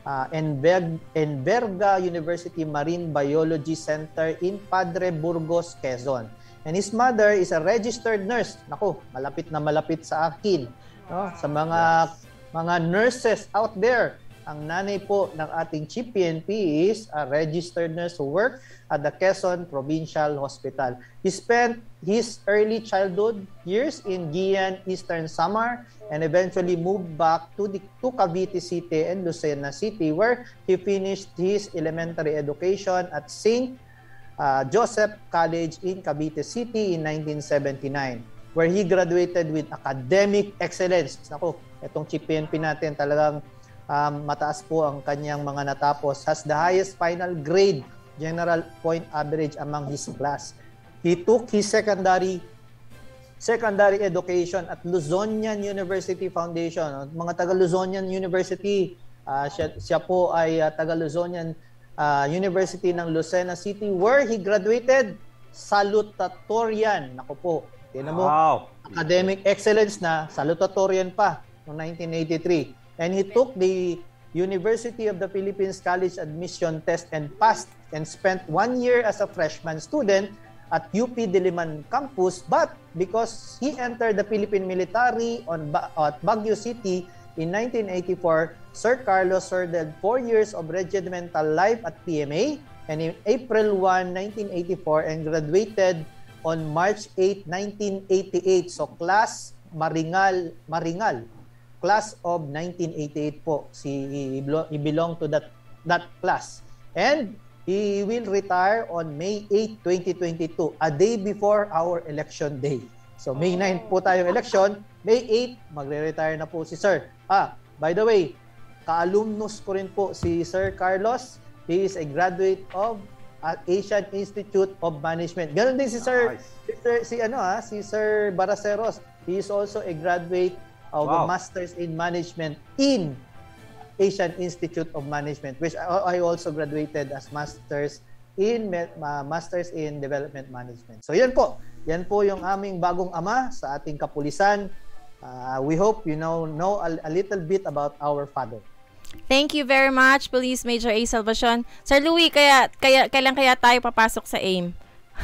Enverga University Marine Biology Center in Padre Burgos, Quezon. And his mother is a registered nurse. Naku, malapit na malapit sa akin, no? Sa mga nurses out there. Ang nanay po ng ating Chief PNP is a registered nurse who worked at the Quezon Provincial Hospital. He spent his early childhood years in Gian, Eastern Samar, and eventually moved back to Cavite City and Lucena City, where he finished his elementary education at St. Joseph College in Cavite City in 1979, where he graduated with academic excellence. Naku, itong Chief PNP natin talagang mataas po ang kanyang mga natapos. Has the highest final grade general point average among his class. He took his secondary education at Luzonian University Foundation. Mga taga Luzonian University, siya po ay taga Luzonian University ng Lucena City, where he graduated salutatorian. Naku po, tingnan mo, academic excellence na, salutatorian pa noong 1983. And he took the University of the Philippines College Admission Test and passed and spent 1 year as a freshman student at UP Diliman campus, but because he entered the Philippine military at Baguio City in 1984, Sir Carlos served 4 years of regimental life at PMA, and in April 1, 1984, and graduated on March 8, 1988. So class Maringal, class of 1988 po. He belonged to that class. And he will retire on May 8, 2022, a day before our election day. So May 9 po tayong election, May 8 magre-retire na po si Sir. By the way, ka-alumnus ko rin po si Sir Carlos. He is a graduate of Asian Institute of Management. Ganon din si Sir si Sir Baraceros. He is also a graduate of a Masters in Management in Asian Institute of Management, which I also graduated as Masters in Development Management. So yan po yung aming bagong ama sa ating kapulisan. We hope you know a little bit about our father. Thank you very much, Police Major A. Salvacion. Sir Louie, kailan kaya tayo papasok sa AIM?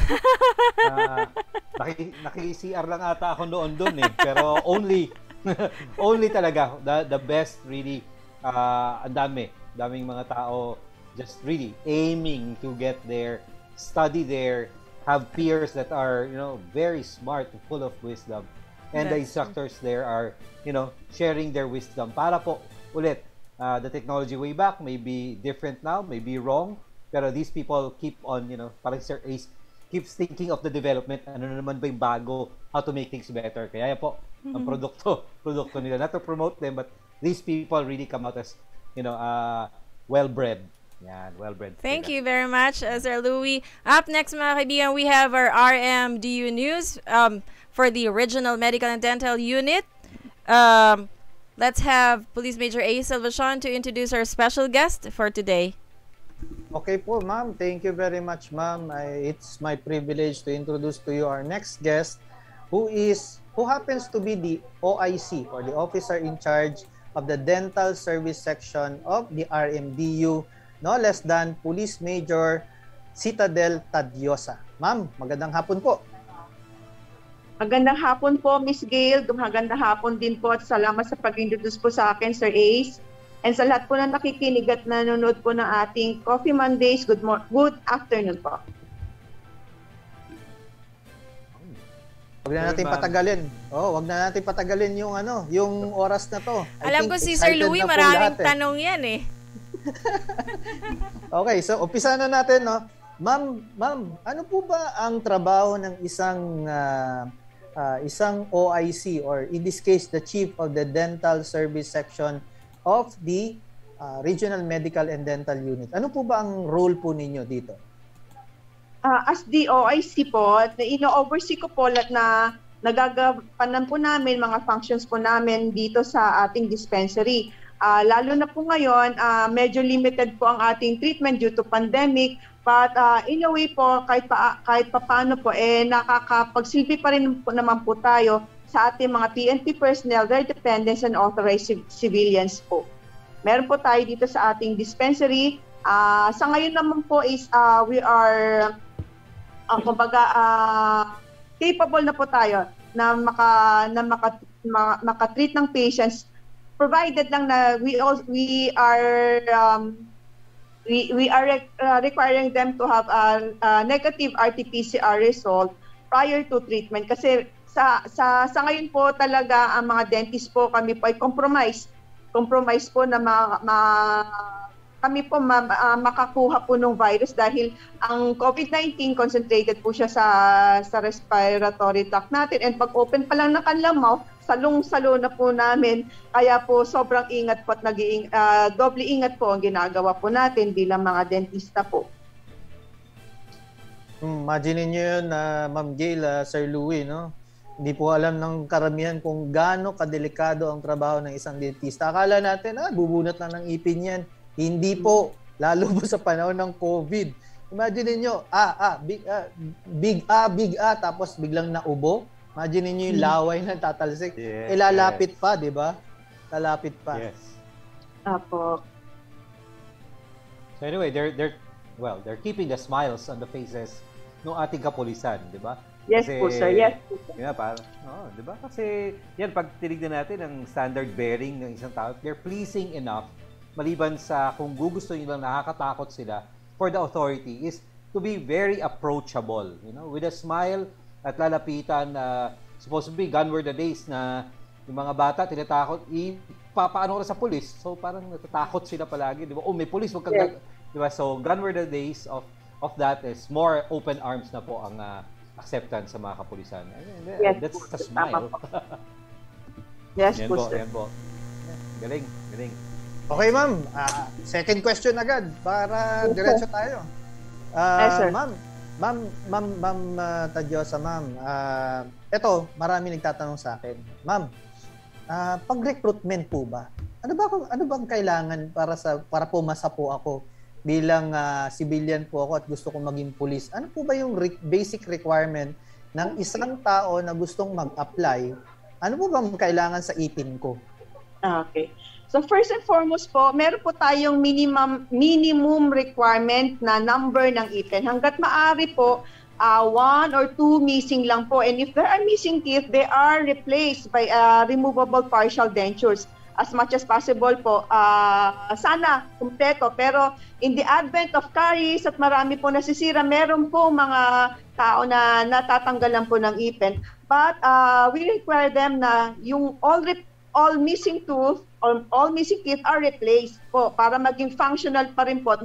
Naki-CR lang ata ako noon doon pero only talaga the best really. Ang daming mga tao just really aiming to get there, study there, have peers that are very smart, full of wisdom, and the instructors there are sharing their wisdom para po ulit the technology way back may be different now, may be wrong, pero these people keep on parang Sir Ace keeps thinking of the development, ano naman ba yung bago, how to make things better. Kaya po ang produkto nila, not to promote them, but these people really come out as well-bred. Yan, well-bred. Thank you very much, Sir Louie. Up next, mga kaibigan, we have our RMDU news for the Regional Medical and Dental Unit. Let's have Police Major A. Salvacion to introduce our special guest for today. Okay po, ma'am. Thank you very much, ma'am. It's my privilege to introduce to you our next guest, who happens to be the OIC, or the officer in charge of the Dental Service Section of the RMDU, no less than Police Major Citadel Tadiosa. Ma'am, magandang hapon po. Magandang hapon po, Miss Gail. Magandang hapon din po at salamat sa pag-introduce po sa akin, Sir Ace. And sa lahat po na nakikinig at nanonood po ng ating Coffee Mondays, good afternoon po. Wag na natin patagalin. Wag na natin patagalin yung oras na to. Alam ko si Sir Louie, maraming tanong yan eh. Okay, so umpisa na natin, no. Ma'am, ano po ba ang trabaho ng isang OIC, or in this case the Chief of the Dental Service Section of the Regional Medical and Dental Unit? Ano po ba ang role po ninyo dito? As the OIC po, ino-oversee ko po na nagagampanan po namin mga functions po namin dito sa ating dispensary. Lalo na po ngayon, medyo limited po ang ating treatment due to pandemic. But in a way po, kahit paano po, nakakapagsilbi pa rin po naman po tayo sa ating mga PNP personnel, their dependents, and authorized civilians po. Meron po tayo dito sa ating dispensary. Sa ngayon naman po is we are capable na po tayo na makatreat ng patients, provided lang na we are requiring them to have a negative RT-PCR result prior to treatment. Kasi sa ngayon po talaga ang mga dentist po, kami po ay compromise po na kami po makakuha po ng virus dahil ang COVID-19 concentrated po siya sa respiratory tract natin, and pag open pa lang ng kanilang mouth, salong-salo na po namin. Kaya po sobrang ingat po at doble ingat po ang ginagawa po natin bilang mga dentista po. Imagine niyo yun, Ma'am Gail, Sir Louie, no? Hindi po alam ng karamihan kung gaano kadelikado ang trabaho ng isang dentista. Akala natin, bubunot lang ng ipin yan. Hindi po, lalo po sa panahon ng COVID. Imagine niyo, big A, tapos biglang naubo. Imagine niyo yung laway na tatalsik. Lalapit pa, di ba? Lalapit pa. Yes. Apo. So anyway, they're keeping the smiles on the faces ng ating kapulisan, di ba? Yes po, sir. Yes po, sir. Yeah, parang, di ba? Kasi yan, pag tinignan natin ang standard bearing ng isang tao, they're pleasing enough, maliban sa kung gusto nila, nakakatakot sila, for the authority is to be very approachable, with a smile at lalapitan. Supposed to be, gone were the days na yung mga bata, tinatakot, paano ko sa pulis. So parang natatakot sila palagi, di ba? Oh, may pulis, wag kang, di ba? So gone were the days of that. Is more open arms na po ang acceptance sa mga kapulisan. And that's a smile. Yes yan po, po, sir. yan po. Galing. Okay, ma'am. Second question agad para diretso tayo. Yes, sir. Ma'am Tadyosa, ma'am. Ito, marami nagtatanong sa akin. Ma'am, pag-recruitment po ba? Ano bang kailangan para pumasa po ako bilang civilian po ako at gusto kong maging police? Ano po ba yung basic requirement ng isang tao na gustong mag-apply? Ano po bang kailangan sa ipin ko? Okay. So first and foremost po, meron po tayong minimum requirement na number ng ipin. Hanggat maaari po, 1 or 2 missing lang po. And if there are missing teeth, they are replaced by removable partial dentures. As much as possible po, sana kumpleto. Pero in the advent of caries at marami po nasisira, meron po mga tao na natatanggalan po ng ipin. But we require them na yung all missing tooth or all missing teeth are replaced po para maging functional pa rin po at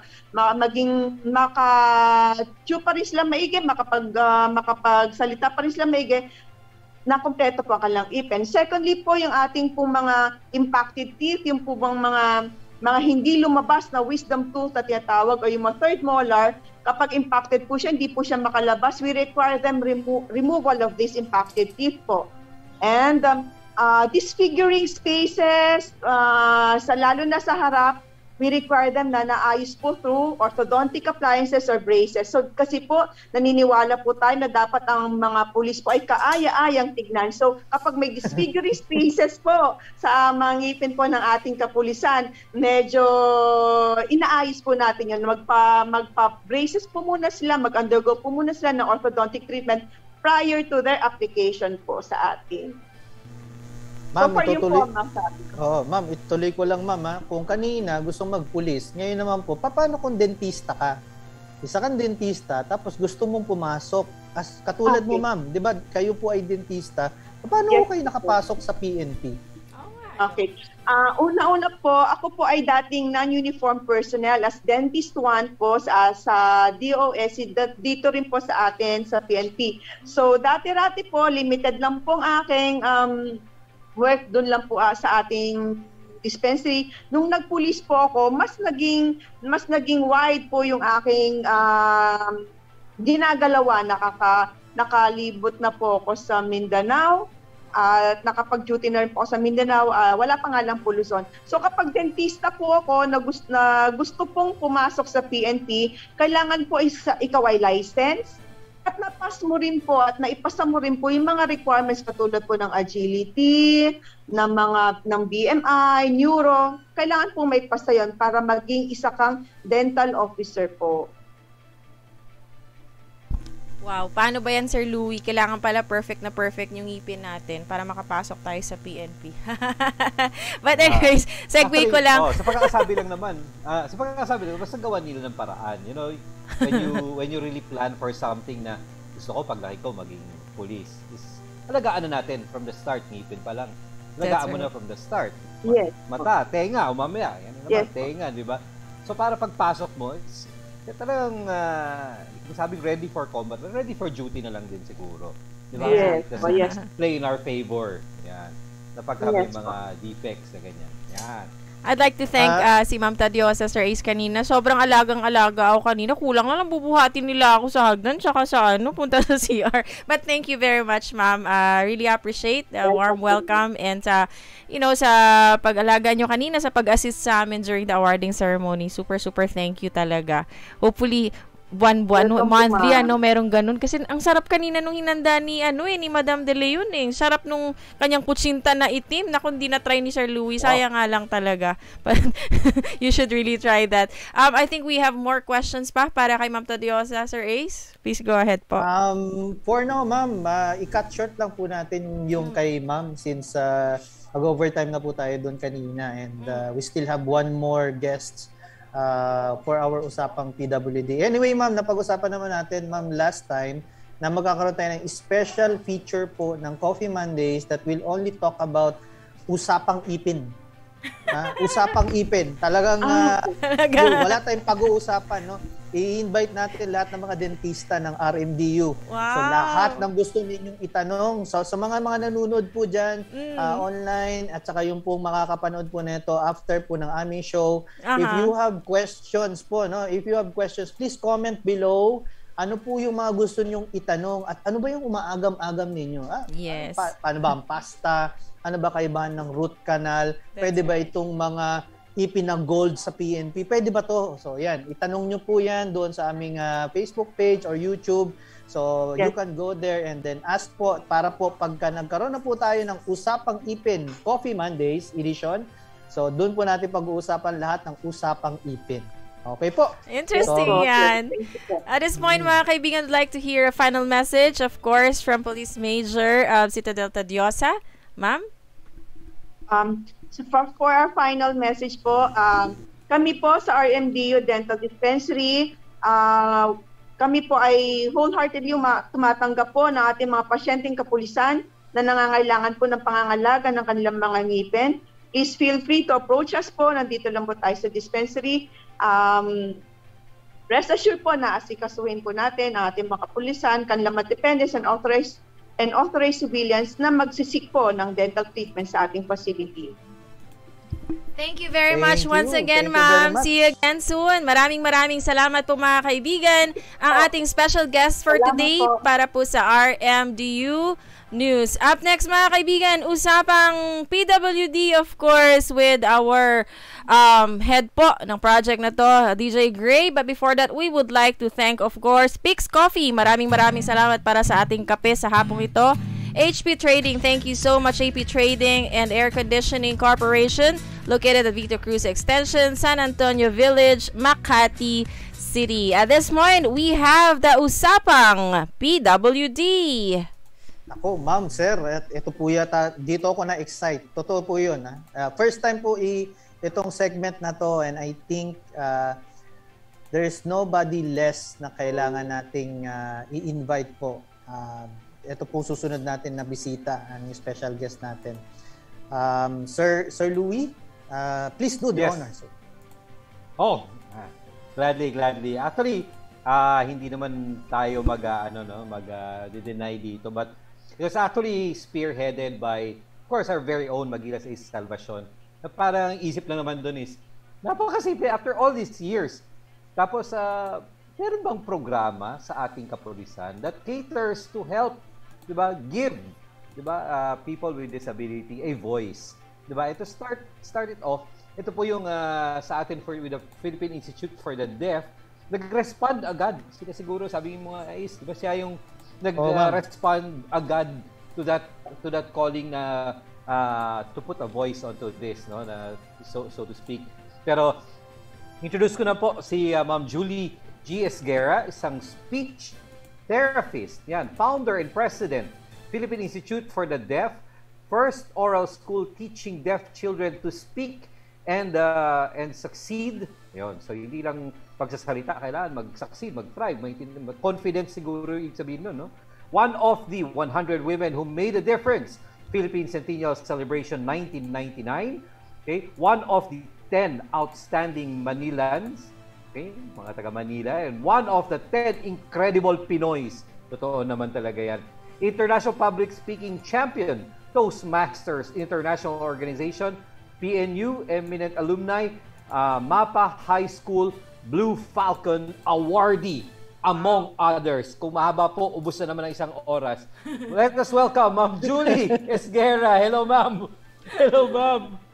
maka-chew pa rin sila maigi, makapagsalita pa rin sila maigi, na kompleto po ang kanilang ipin. Secondly po, yung ating po mga impacted teeth, yung po bang mga hindi lumabas na wisdom tooth na tinatawag o yung mga third molar, kapag impacted po siya, hindi po siya makalabas, we require them removal of these impacted teeth po. And disfiguring spaces, lalo na sa harap, we require them na naayos po through orthodontic appliances or braces. So kasi po, naniniwala po tayo na dapat ang mga pulis po ay kaaya-ayang tignan. So kapag may disfiguring spaces po sa mga ngipin po ng ating kapulisan, medyo inaayos po natin yun. Magpa-braces po muna sila, mag-undergo po muna sila ng orthodontic treatment prior to their application po sa atin. Ma'am, so itutuloy. Ma'am, Ituloy ko lang, ma'am. Kung kanina gusto magpulis, ngayon naman po, paano kung dentista ka? Isa kang dentista, tapos gusto mong pumasok. Katulad mo, ma'am, di ba, kayo po ay dentista. Paano kayo nakapasok sa PNP? Okay. Una-una po, ako po ay dating non-uniform personnel as dentist 1 po sa DOS, dito rin po sa atin sa PNP. So dati-rati po, limited lang pong aking work doon lang po sa ating dispensary. Nung nagpulis po ako, mas naging wide po yung aking ginagalawa. Nakalibot na po ako sa Mindanao at nakapag-duty na rin po ako sa Mindanao. Wala pa nga lang po Luzon. So kapag dentista po ako na gusto pong pumasok sa PNP, kailangan po ikaw ay license. At napas mo rin po at naipasa mo rin po yung mga requirements katulad po ng agility, ng BMI, neuro. Kailangan po may pasa yun para maging isa kang dental officer po. Wow, paano ba yan, Sir Louie? Kailangan pala perfect yung ngipin natin para makapasok tayo sa PNP. But anyways, segue ko lang. Sa pagkakasabi lang naman, basta gawan nila ng paraan. You know, when you really plan for something na gusto ko paglaki ko maging police, alagaan na natin from the start, ngipin pa lang. Alagaan mo na from the start. Yes. Mata, tenga, mamaya. Yan naman, yes. Tenga, di ba? So para pagpasok mo, talagang sabing ready for combat, ready for duty na lang din siguro. Di ba? Yes. Yes. Play in our favor. Yan. Napag may mga defects na ganyan. Yan. I'd like to thank si Ma'am Tadyosa, Sir Ace kanina. Sobrang alagang-alaga ako kanina. Kulang lang bubuhatin nila ako sa hagdan tsaka sa punta sa CR. But thank you very much, Ma'am. Really appreciate the warm welcome and sa pag-alaga nyo kanina, sa pag-assist sa amin during the awarding ceremony. Super thank you talaga. Hopefully, buwan-buwan, Welcome po, monthly, ma'am. merong ganun. Kasi ang sarap kanina nung hinanda ni, ni Madam De Leon eh. Sarap nung kanyang kutsinta na itim na kundi na-try ni Sir Louie. Sayang nga lang talaga. But you should really try that. I think we have more questions pa para kay Ma'am Tadiosa, Sir Ace. Please go ahead po. For now, ma'am, i-cut short lang po natin yung kay ma'am since mag-overtime na po tayo doon kanina and we still have one more guest for our Usapang PWD. Anyway, ma'am, napag-usapan naman natin, ma'am, last time na magkakaroon tayo ng special feature po ng Coffee Mondays that will only talk about Usapang Ipin. Usapang Ipin. Talagang wala tayong pag-uusapan, no? I-invite natin lahat ng mga dentista ng RMDU. Wow. So lahat ng gusto ninyong itanong. So sa mga nanonood po dyan online at saka yung pong makakapanood po nito after po ng aming show. If you have questions po, no? If you have questions, please comment below. Ano po yung mga gusto ninyong itanong at ano ba yung umaagam-agam ninyo? Yes. Paano ba ang pasta? Ano ba kaibahan ng root canal? Pwede ba itong mga ipinagold sa PNP? Pwede ba to? So yan, itanong nyo po yan doon sa aming Facebook page or YouTube. So you can go there and then ask po para po pagka nagkaroon na po tayo ng Usapang Ipin Coffee Mondays edition. So doon po natin pag-uusapan lahat ng Usapang Ipin. Okay po. Interesting yan. At this point, mga kaibigan, I'd like to hear a final message, of course, from Police Major Citadel Tadiosa. Ma'am? So for our final message po, kami po sa RMDU Dental Dispensary, kami po ay wholeheartedly tumatanggap po ng ating mga pasyenteng kapulisan na nangangailangan po ng pangangalaga ng kanilang mga ngipin. Please feel free to approach us po. Nandito lang po tayo sa dispensary. Rest assured po na asikasuhin po natin ang ating mga kapulisan, kanilang mga dependents and authorized civilians na magsisik po ng dental treatment sa ating facility. Thank you very much once again, ma'am. See you again soon. Maraming salamat po, mga kaibigan. Ang ating special guest for today para po sa RMDU News. Up next, mga kaibigan, usapang PWD, of course, with our head po ng project na to, DJ Gray. But before that, we would like to thank, of course, Pix Coffee. Maraming salamat para sa ating kape sa hapong ito. HP Trading, thank you so much, HP Trading and Air Conditioning Corporation, located at Vito Cruz Extension, San Antonio Village, Makati City. At this point, we have the Usapang PWD. Ako, ma'am, sir, ito po yata, dito ako na-excite. Totoo po yun. First time po itong segment na to and I think there is nobody less na kailangan nating i-invite po. Ito po susunod natin na bisita, ang special guest natin. Sir Louie, please do the honor, sir. Gladly. Actually, hindi naman tayo mag-deny dito, but it was actually spearheaded by, of course, our very own MAGILAS Salvacion. Na parang isip lang naman doon is, napakasimple after all these years. Tapos, meron bang programa sa ating kapulisan that caters to help, diba, give, diba, people with disability a voice, diba? Ito start it off. Ito po yung sa atin with the Philippine Institute for the Deaf, nag-respond agad. Siguro sabi mo nga is, diba, siya yung nag-respond agad to that calling na to put a voice onto this, no, na so to speak. Pero introduce ko na po si Ma'am Julie G. Esguerra, isang speech therapist, yan, founder and president, Philippine Institute for the Deaf, first oral school teaching deaf children to speak and succeed. Yon. So hindi lang pagsasalita, kailangan mag-succeed, mag-thrive, confidence siguro yung sabihin nun, no? One of the 100 women who made a difference, Philippine Centennial Celebration 1999. Okay? One of the 10 outstanding Manilans, okay, mga taga Manila, and one of the 10 incredible Pinoys. Totoo naman talaga yan. International Public Speaking Champion, Toastmasters International Organization, PNU, Eminent Alumni, MAPA High School, Blue Falcon Awardee, among others. Kung mahaba po, ubos na naman ng isang oras. Let us welcome Ma'am Julie Esguerra. Hello, ma'am. Hello, ma'am.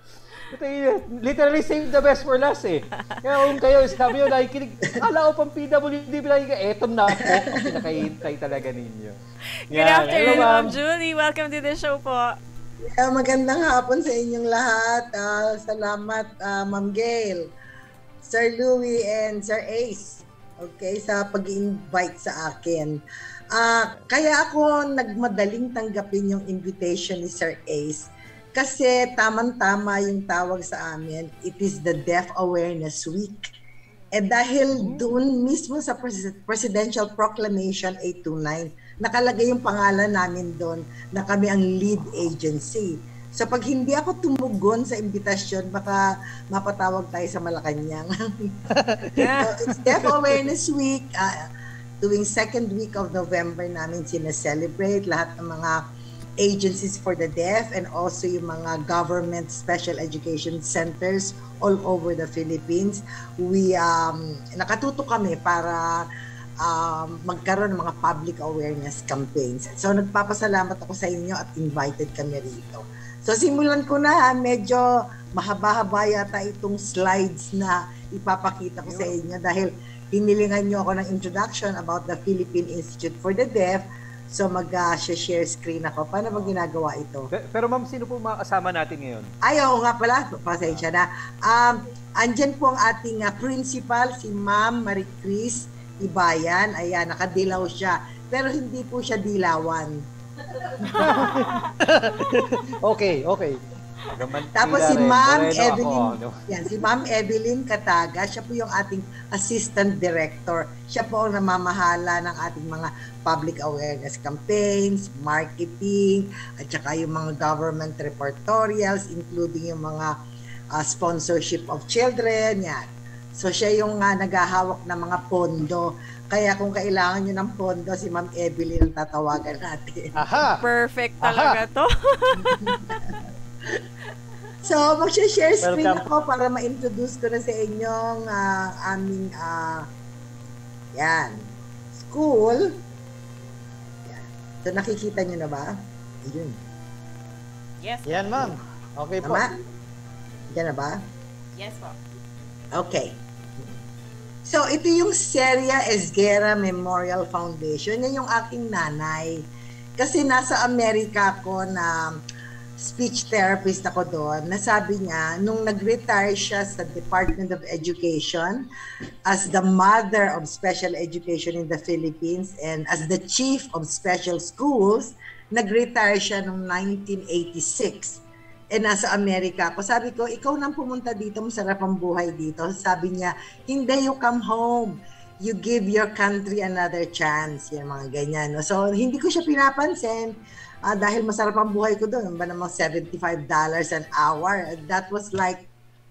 Literally save the best for last eh. Kaya kung kayo, sabi nyo, nakikinig, akala ko pang PWD, eto na po ang pinakahintay talaga ninyo. Good afternoon, Ma'am Julie. Welcome to the show po. Magandang hapon sa inyong lahat. Salamat, Ma'am Gail, Sir Louie, and Sir Ace, okay, sa pag-invite sa akin. Kaya ako nagmadaling tanggapin yung invitation ni Sir Ace kasi tamang-tama yung tawag sa amin. It is the Deaf Awareness Week. Dahil doon mismo sa Presidential Proclamation 829, nakalagay yung pangalan namin doon na kami ang lead agency. So pag hindi ako tumugon sa imbitasyon, baka mapatawag tayo sa Malacanang. So it's Deaf Awareness Week. Tuwing second week of November namin sinaselebrate lahat ng mga agencies for the deaf and also yung mga government special education centers all over the Philippines. We nakatuto kami para magkaroon ng mga public awareness campaigns. So nagpapasalamat ako sa inyo at invited kami rito. So simulan ko na, medyo mahaba-haba yata itong slides na ipapakita ko sa inyo dahil hinilingan nyo ako ng introduction about the Philippine Institute for the Deaf. So mag-share screen ako. Paano ba ginagawa ito? Pero ma'am, sino po mga kasama natin ngayon? Ay, oo nga pala. Pasensya na. Andyan po ang ating principal, si Ma'am Marie Chris Ibayan. Ayan, nakadilaw siya. Pero hindi po siya dilawan. Okay. Tapos si Ma'am Evelyn, si Ma'am Evelyn Kataga, siya po yung ating assistant director. Siya po ang namamahala ng ating mga public awareness campaigns, marketing, at saka yung mga government reportorials, including yung mga sponsorship of children, yan. So siya yung naghahawak ng mga pondo. Kaya kung kailangan nyo ng pondo, si Ma'am Evelyn ang tatawagan natin. Aha! Perfect talaga to. So, mag-share screen ako para ma-introduce ko na sa inyong aming school. Yan. So, nakikita nyo na ba? Ayun. Yes. Yan, ma'am. Okay po. Tama? Yan na ba? Yes po. Okay. So, ito yung Celia Esguerra Memorial Foundation. Yan yung aking nanay. Kasi nasa Amerika ako na speech therapist ako doon. Nasabi niya, nung nag-retire siya sa Department of Education as the mother of special education in the Philippines and as the chief of special schools, nag-retire siya noong 1986. Nasa Amerika ako. Sabi ko, ikaw nang pumunta dito, masarap ang buhay dito. Sabi niya, hindi, you come home. You give your country another chance. Yan, mga ganyan. No? So, hindi ko siya pinapansin dahil masarap ang buhay ko doon. Ba namang $75 an hour. That was like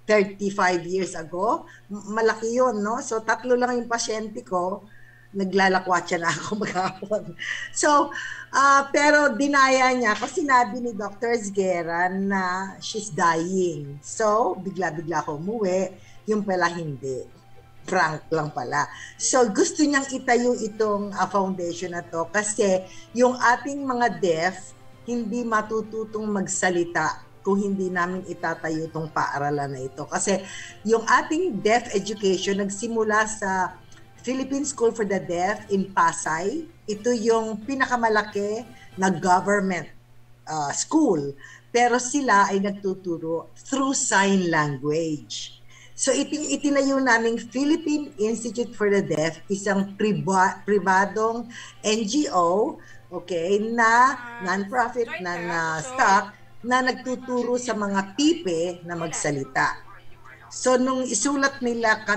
35 years ago. Malaki yun, no? So, 3 lang yung pasyente ko. Naglalakwatsa na ako maghapon. So, pero dinaya niya kasi sinabi ni Dr. Esguerra na she's dying. So, bigla-bigla ako umuwi. Yung pala hindi. Prank lang pala. So, gusto niyang itayo itong foundation na to kasi yung ating mga deaf hindi matututong magsalita kung hindi namin itatayo itong paaralan na ito. Kasi yung ating deaf education nagsimula sa Philippine School for the Deaf in Pasay. Ito yung pinakamalaki na government school. Pero sila ay nagtuturo through sign language. So itinayo naming Philippine Institute for the Deaf, isang pribadong NGO, okay, na non-profit na stock na nagtuturo sa mga pipe na magsalita. So nung isulat nila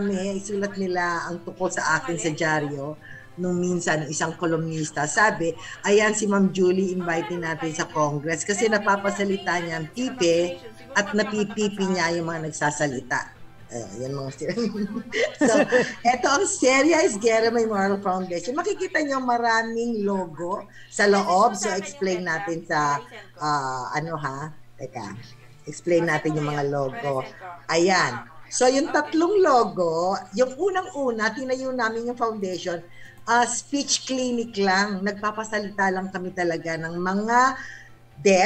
ang tungkol sa akin sa dyaryo, nung minsan isang kolumnista, sabi, ayan si Ma'am Julie, invite natin sa Congress kasi napapasalita niya ang pipe at napipipi niya yung mga nagsasalita. Yan mga So, eto ang Celia Esguerra Memorial Foundation. Makikita niyo maraming logo sa loob. So, explain natin sa, explain natin yung mga logo. Ayan. So, yung 3 logo, yung unang-una, tinayo namin yung foundation, speech clinic lang. Nagpapasalita lang kami talaga ng mga deaf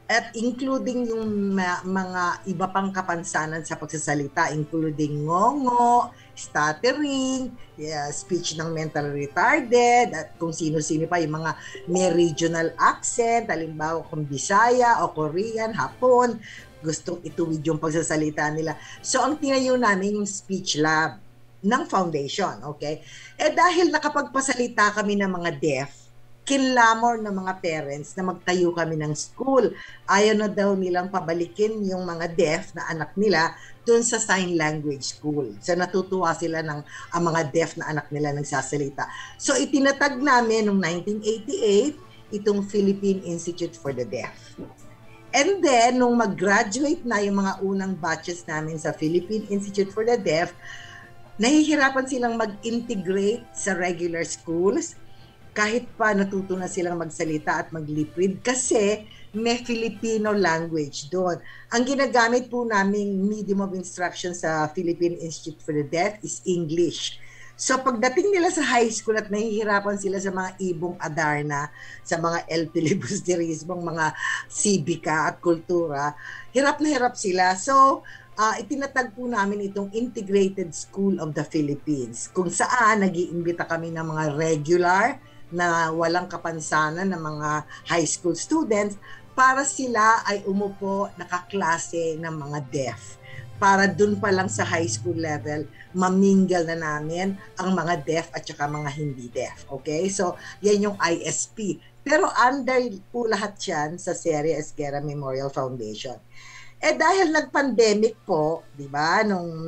at including yung mga iba pang kapansanan sa pagsasalita, including ngongo, stuttering, speech ng mental retarded, at kung sino-sino pa yung mga may regional accent, halimbawa kung Bisaya o Korean, Hapon, gustong ituwid yung pagsasalita nila. So ang tinayo namin yung speech lab ng foundation, okay? Dahil nakapagpasalita kami ng mga deaf, kinlamor ng mga parents na magtayo kami ng school. Ayaw na daw nilang pabalikin yung mga deaf na anak nila doon sa sign language school. So natutuwa sila ng ang mga deaf na anak nila nagsasalita. So itinatag namin noong 1988 itong Philippine Institute for the Deaf. And then, nung mag-graduate na yung mga unang batches namin sa Philippine Institute for the Deaf, nahihirapan silang mag-integrate sa regular schools kahit pa natuto na silang magsalita at mag-lip read kasi may Filipino language doon. Ang ginagamit po naming medium of instruction sa Philippine Institute for the Deaf is English. So pagdating nila sa high school at nahihirapan sila sa mga ibong Adarna, sa mga El Filibusterismong, mga sibika at kultura, hirap na hirap sila. So itinatag po namin itong Integrated School of the Philippines, kung saan nag-iimbita kami ng mga regular na walang kapansanan ng mga high school students para sila ay umupo nakaklase ng mga deaf. Para dun pa lang sa high school level, mamingle na namin ang mga deaf at saka mga hindi deaf. Okay? So, yan yung ISP. Pero under po lahat yan sa Seria Esguerra Memorial Foundation. Dahil nag-pandemic po, di ba, noong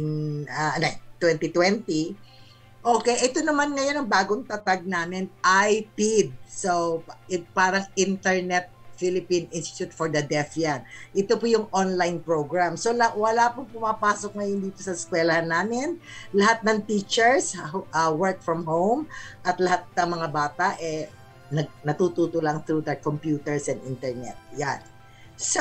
2020, okay, ito naman ngayon ang bagong tatag namin, IPID. So, parang Internet Philippine Institute for the Deaf yan. Ito po yung online program. So, wala pong pumapasok ngayon dito sa eskwelahan namin. Lahat ng teachers work from home at lahat ng mga bata natututo lang through their computers and internet. Yan. So,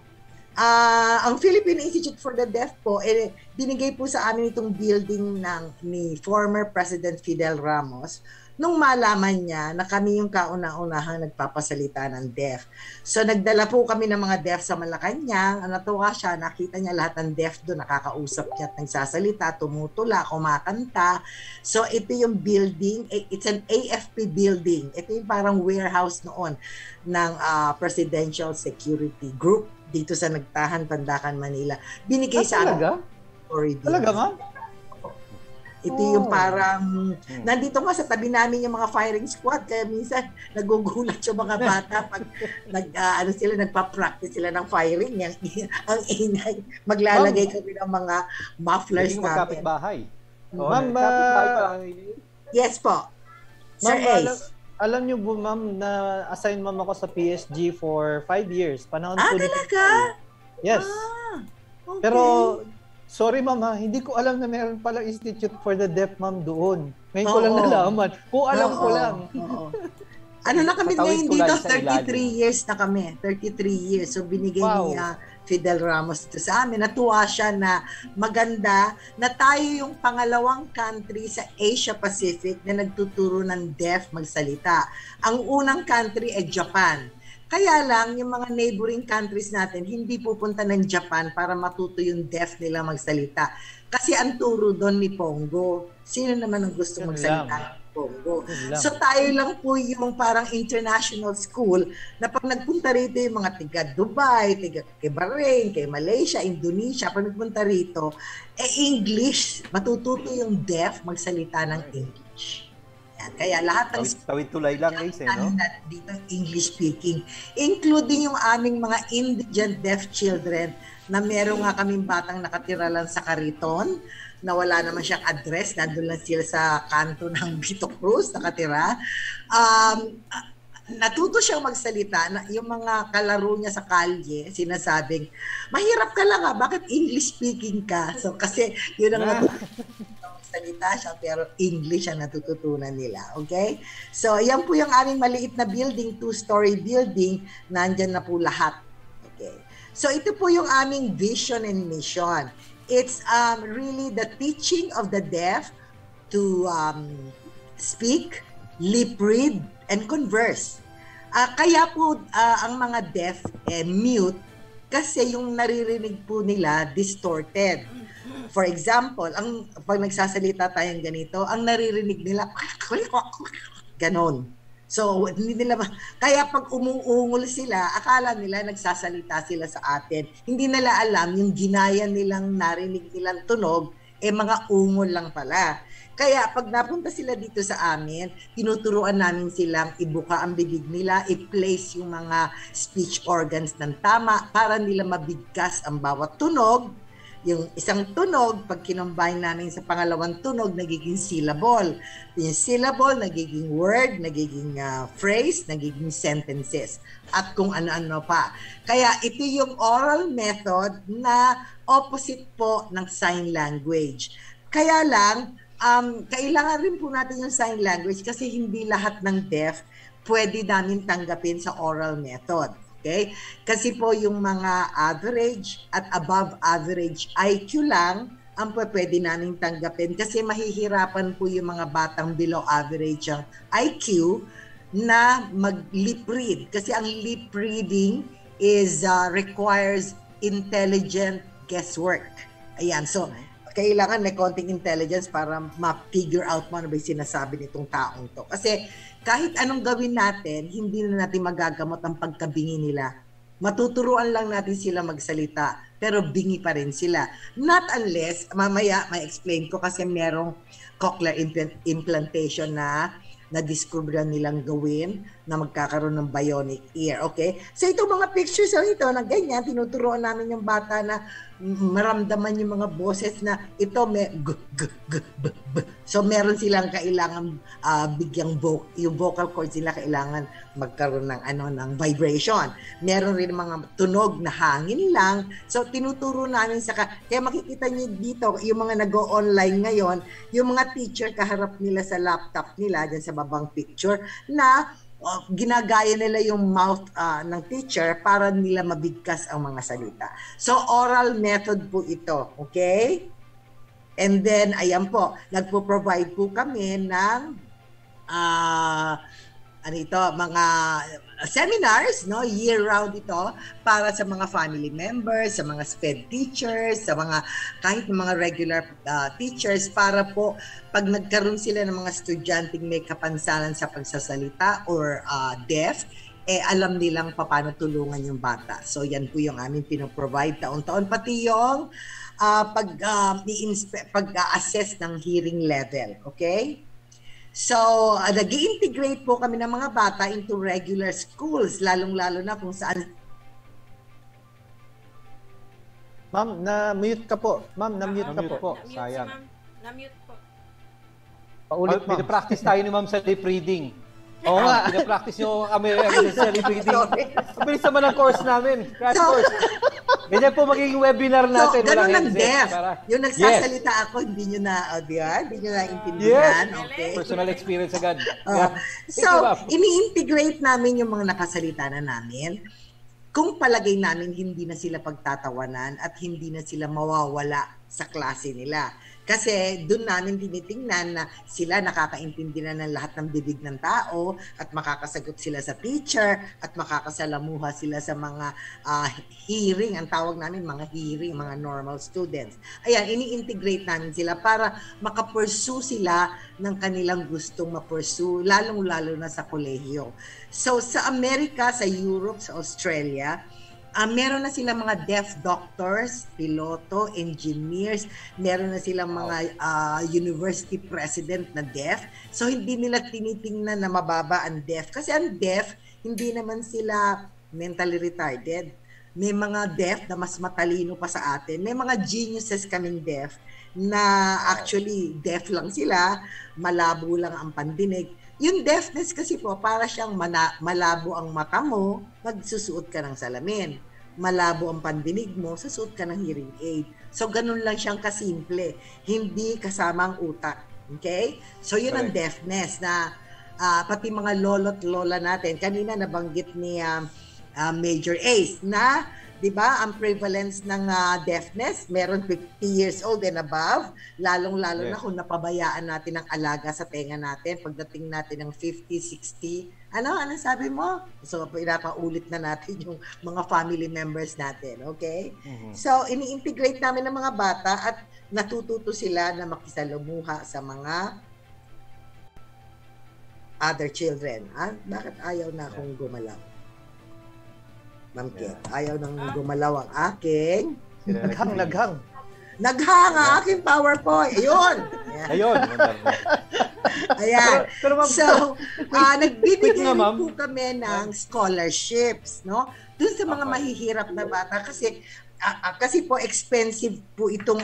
ang Philippine Institute for the Deaf po, binigay po sa amin itong building ni former President Fidel Ramos nung malaman niya na kami yung kauna-unahang nagpapasalita ng deaf. So nagdala po kami ng mga deaf sa Malacanang, natuwa siya, nakita niya lahat ng deaf doon, nakakausap niya at nagsasalita, tumutula, kumakanta. So ito yung building, it's an AFP building. Ito yung parang warehouse noon ng Presidential Security Group dito sa Nagtahan, Pandacan, Manila. Binigay sa talaga? Talaga, ma'am? Ito yung parang, nandito nga sa tabi namin yung mga firing squad, kaya minsan nagugulat yung mga bata pag nagpa-practice sila ng firing. Ang ingay, maglalagay kami ng mga mufflers namin. Kapit-bahay. Ma'am, yes po. Sir Ace. Alam niyo po, ma'am, na assign ma'am ako sa PSG for 5 years. Panahon po talaga? Yes. Okay. Pero, sorry ma'am ha, hindi ko alam na meron palang Institute for the Deaf, ma'am, doon. Ngayon ko lang nalaman. Kung alam ko lang. Ano na kami ngayon dito? 33 years na kami. 33 years. So, binigay niya Fidel Ramos ito sa amin. Natuwa siya na maganda na tayo yung pangalawang country sa Asia Pacific na nagtuturo ng deaf magsalita. Ang unang country ay Japan. Kaya lang, yung mga neighboring countries natin, hindi pupunta ng Japan para matuto yung deaf nila magsalita. Kasi ang turo doon ni Pongo. Sino naman ang gusto magsalita ng Pongo? So tayo lang po yung parang international school na pag nagpunta rito yung mga tiga Dubai, tiga kay Bahrain, kay Malaysia, Indonesia, pag nagpunta rito, English, matututo yung deaf magsalita ng English. Kaya lahat ng tawid-tulay lang no? Dito English speaking, including yung aming mga indigent deaf children na meron nga kaming batang nakatira lang sa Cariton na wala naman siyang address, nandun lang sila sa kanto ng Vito Cruz nakatira. Natuto siyang magsalita na yung mga kalaro niya sa kalye, sinasabing, mahirap ka lang bakit English speaking ka? So kasi yun ang salita siya pero English ang natututunan nila. Okay? So, yan po yung aming maliit na building, 2-story building, nandyan na po lahat. Okay? So, ito po yung aming vision and mission. It's really the teaching of the deaf to speak, lip read, and converse. Kaya po ang mga deaf mute kasi yung naririnig po nila distorted. For example, pag nagsasalita tayong ganito, ang naririnig nila ganon. So, hindi nila kaya pag umuungol sila, akala nila nagsasalita sila sa atin. Hindi nila alam yung ginaya nilang narinig nilang tunog, mga ungol lang pala. Kaya pag napunta sila dito sa amin, tinuturuan namin silang ibuka ang bibig nila, i-place yung mga speech organs ng tama para nila mabigkas ang bawat tunog. Yung isang tunog, pag kinombine namin sa pangalawang tunog, nagiging syllable. Yung syllable, nagiging word, nagiging phrase, nagiging sentences, at kung ano-ano pa. Kaya ito yung oral method na opposite po ng sign language. Kaya lang, kailangan rin po natin yung sign language kasi hindi lahat ng deaf pwede namin tanggapin sa oral method. Okay? Kasi po yung mga average at above average IQ lang ang pwede namin tanggapin kasi mahihirapan po yung mga batang below average ang IQ na mag-lip read. Kasi ang lip reading is requires intelligent guesswork. Ayan, so kailangan may konting intelligence para ma-figure out mo ano ba yung sinasabi nitong taong to. Kasi kahit anong gawin natin, hindi na natin magagamot ang pagkabingi nila. Matuturuan lang natin sila magsalita, pero bingi pa rin sila. Not unless, mamaya may explain ko kasi merong cochlear implantation na na-discover nilang gawin na magkakaroon ng bionic ear. Okay? So itong mga pictures ito na ganyan, tinuturuan namin yung bata na maramdaman yung mga boses na ito may so meron silang kailangan bigyang yung vocal cords nila kailangan magkaroon ng ng vibration. Meron rin mga tunog na hangin lang. So tinuturo namin kaya makikita niyo dito yung mga nag-o-online ngayon, yung mga teacher kaharap nila sa laptop nila diyan sa babang picture na ginagaya nila yung mouth ng teacher para nila mabigkas ang mga salita. So, oral method po ito. Okay? And then, ayan po, nagpo-provide po kami ng mga seminars, no, year-round ito para sa mga family members, sa mga SPED teachers, sa mga kahit mga regular teachers para po pag nagkaroon sila ng mga estudyanteng may kapansanan sa pagsasalita or deaf, alam nilang paano tulungan yung bata. So yan po yung aming pinoprovide taon-taon, pati yung pag-assess ng hearing level. Okay? So, nag-i-integrate po kami ng mga bata into regular schools, lalong-lalo na kung saan. Ma'am, na-mute ka po. Ma'am, na-mute ka po. Sayang. Na-mute po. Paulit, ma'am. Pinapractice tayo ni ma'am sa lip reading. Oo nga, pinapractice nyo kami sa lip reading. Mabilis naman ang course namin. Crash course. Ganyan po magiging webinar natin. So, ganun ang deaf. Yung nagsasalita ako, hindi nyo na, hindi nyo na intindihan. Yes. Okay. Personal experience agad. So, ini-integrate namin yung mga nakasalita na namin. Kung palagay namin hindi na sila pagtatawanan at hindi na sila mawawala sa klase nila. Kasi doon namin tinitingnan na sila nakakaintindi na ng lahat ng bibig ng tao at makakasagot sila sa teacher at makakasalamuha sila sa mga hearing. Ang tawag namin mga hearing, mga normal students. Ayan, ini-integrate namin sila para makapursue sila ng kanilang gustong mapursue, lalong-lalo na sa kolehiyo. So sa Amerika, sa Europe, sa Australia, meron na silang mga deaf doctors, piloto, engineers, meron na silang mga university president na deaf. So hindi nila tinitingnan na mababa ang deaf. Kasi ang deaf, hindi naman sila mentally retarded. May mga deaf na mas matalino pa sa atin. May mga geniuses kaming deaf na actually deaf lang sila, malabo lang ang pandinig. Yung deafness kasi po, para siyang malabo ang mata mo, magsusuot ka ng salamin. Malabo ang pandinig mo, susuot ka ng hearing aid. So, ganun lang siyang kasimple. Hindi kasama ang utak. Okay? So, yun ang deafness na pati mga lolo't lola natin. Kanina nabanggit ni Major Ace na 'di ba, ang prevalence ng deafness, meron 50 years old and above, lalong-lalo na kung napabayaan natin ang alaga sa tenga natin pagdating natin ng 50, 60. Ano sabi mo? So, pinapaulit na natin yung mga family members natin, okay? So, ini-integrate namin ng mga bata at natututo sila na makisalamuha sa mga other children. Bakit ayaw na akong gumalaw? Ma'am Kate, ayaw nang gumalaw ang aking... Naghang. Naghang ang aking PowerPoint. Ayun. Ayun. Ayan. Pero so, nagbibigay po kami ng scholarships, no? Doon sa mga mahihirap na bata kasi po expensive po itong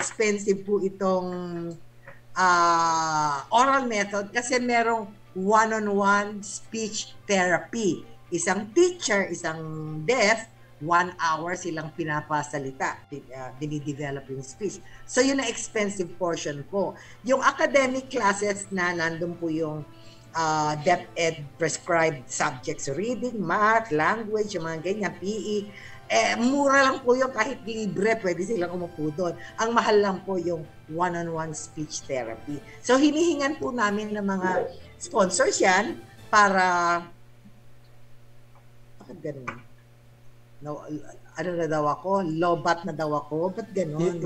oral method kasi merong one-on-one speech therapy. Isang teacher, isang deaf, 1 hour silang pinapasalita, dinidevelop yung speech. So yun ang expensive portion po. Yung academic classes na nandun po yung DepEd prescribed subjects, reading, math, language, yung mga ganyan, PE, mura lang po yung kahit libre, pwede silang umupo doon. Ang mahal lang po yung one-on-one speech therapy. So hinihingan po namin ng mga sponsors yan para ganun. No, ano na daw ako? Lobat na daw ako? Ba't ganun?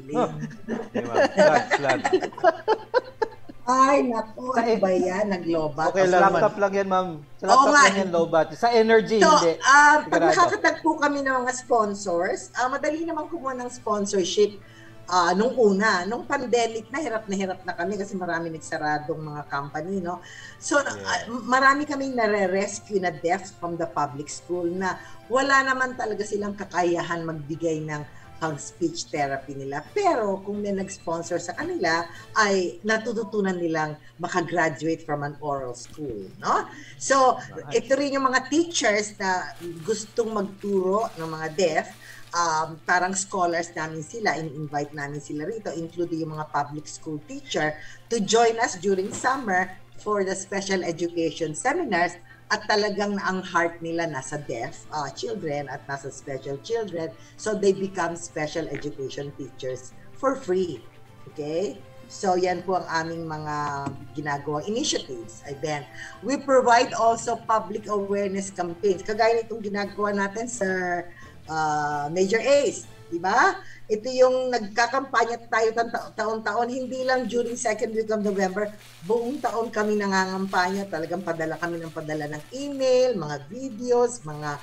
Ay, naku. Ano ba yan? Naglobat. Okay lang, laptop lang yan, ma'am. Sa laptop lang yan, lobat. Sa energy, so, hindi. Pag nakakatagpo kami ng mga sponsors, madali naman kumuha ng sponsorship nung pandemic na hirap na kami kasi marami nagsaradong mga company, no? So, marami kaming nare-rescue na deaf from the public school na wala naman talaga silang kakayahan magbigay ng pang-speech therapy nila. Pero kung may nag-sponsor sa kanila, ay natututunan nilang makagraduate from an oral school, no? So, ito rin yung mga teachers na gustong magturo ng mga deaf, parang scholars namin sila, in-invite namin sila rito, including yung mga public school teacher to join us during summer for the special education seminars at talagang ang heart nila nasa deaf children at nasa special children, so they become special education teachers for free. Okay? So yan po ang aming mga ginagawang initiatives. Then, we provide also public awareness campaigns. Kagaya nitong ginagawa natin sa Major Ace, di ba? Ito yung nagkakampanya tayo taon-taon, hindi lang during second week of November, buong taon kami nangangampanya, talagang padala ng email, mga videos, mga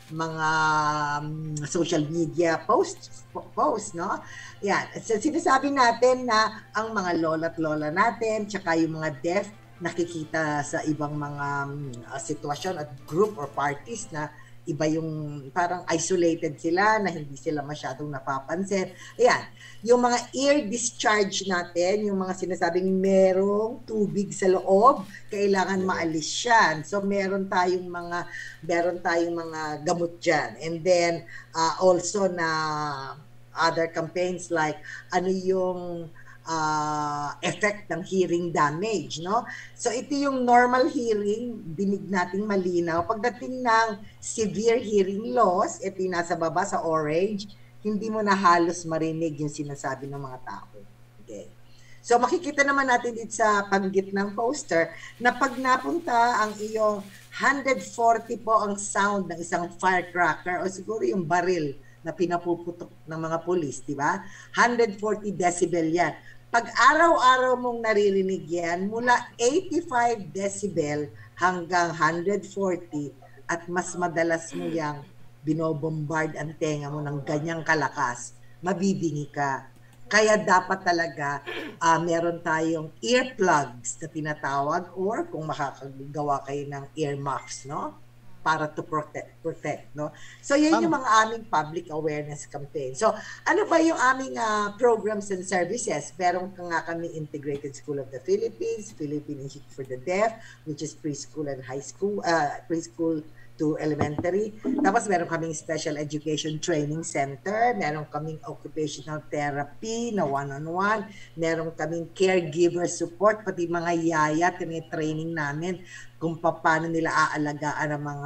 social media posts, no? Yan. So, sinasabi natin na ang mga lola't lola natin, tsaka yung mga deaf, nakikita sa ibang mga sitwasyon at group or parties na iba yung parang isolated sila na hindi sila masyadong napapansin. Ayan, yung mga ear discharge natin, yung mga sinasabing merong tubig sa loob, kailangan maalis yan. So meron tayong mga gamot dyan. And then also na other campaigns like ano yung effect ng hearing damage, no? So ito yung normal hearing, dinig nating malinaw. Pagdating ng severe hearing loss, ito yung nasa baba sa orange, hindi mo na halos marinig yung sinasabi ng mga tao. Okay. So makikita naman natin dito sa panggit ng poster na pag napunta ang iyong 140 po ang sound ng isang firecracker o siguro yung baril na pinapuputok ng mga pulis, di ba? 140 decibel yan. Pag araw-araw mong naririnig yan, mula 85 decibel hanggang 140 at mas madalas mo yang binobombard ang tenga mo ng ganyang kalakas, mabibingi ka. Kaya dapat talaga meron tayong earplugs na tinatawag or kung makakagawa kayo ng earmuffs, no? Para to protect, no? So, yan yung mga aming public awareness campaign. So, ano ba yung aming programs and services? Meron nga kami Integrated School of the Philippines, Philippine Institute for the Deaf, which is preschool and high school, preschool to elementary. Tapos meron kaming Special Education Training Center, meron kaming occupational therapy na one-on-one, meron kaming caregiver support, pati mga yaya, tinitraining namin kung paano nila aalagaan ang mga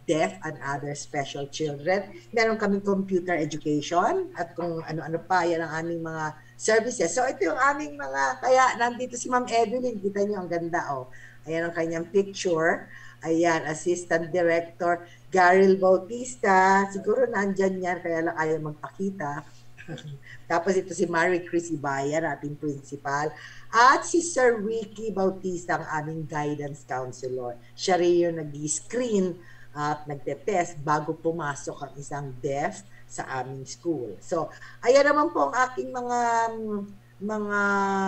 deaf and other special children. Meron kaming computer education at kung ano-ano pa, yan ang aming mga services. So ito yung aming mga, kaya nandito si Ma'am Evelyn, kita niyo ang ganda, oh. Ayan ang kanyang picture. Ayan, Assistant Director Garil Bautista. Siguro nandyan yan, kaya lang ayaw magpakita. Tapos ito si Marie Chris Ibayan, ating principal. At si Sir Ricky Bautista, ang aming guidance counselor. Siya rin yung nag-screen at nagte-test bago pumasok ang isang deaf sa aming school. So, ayan naman po ang aking mga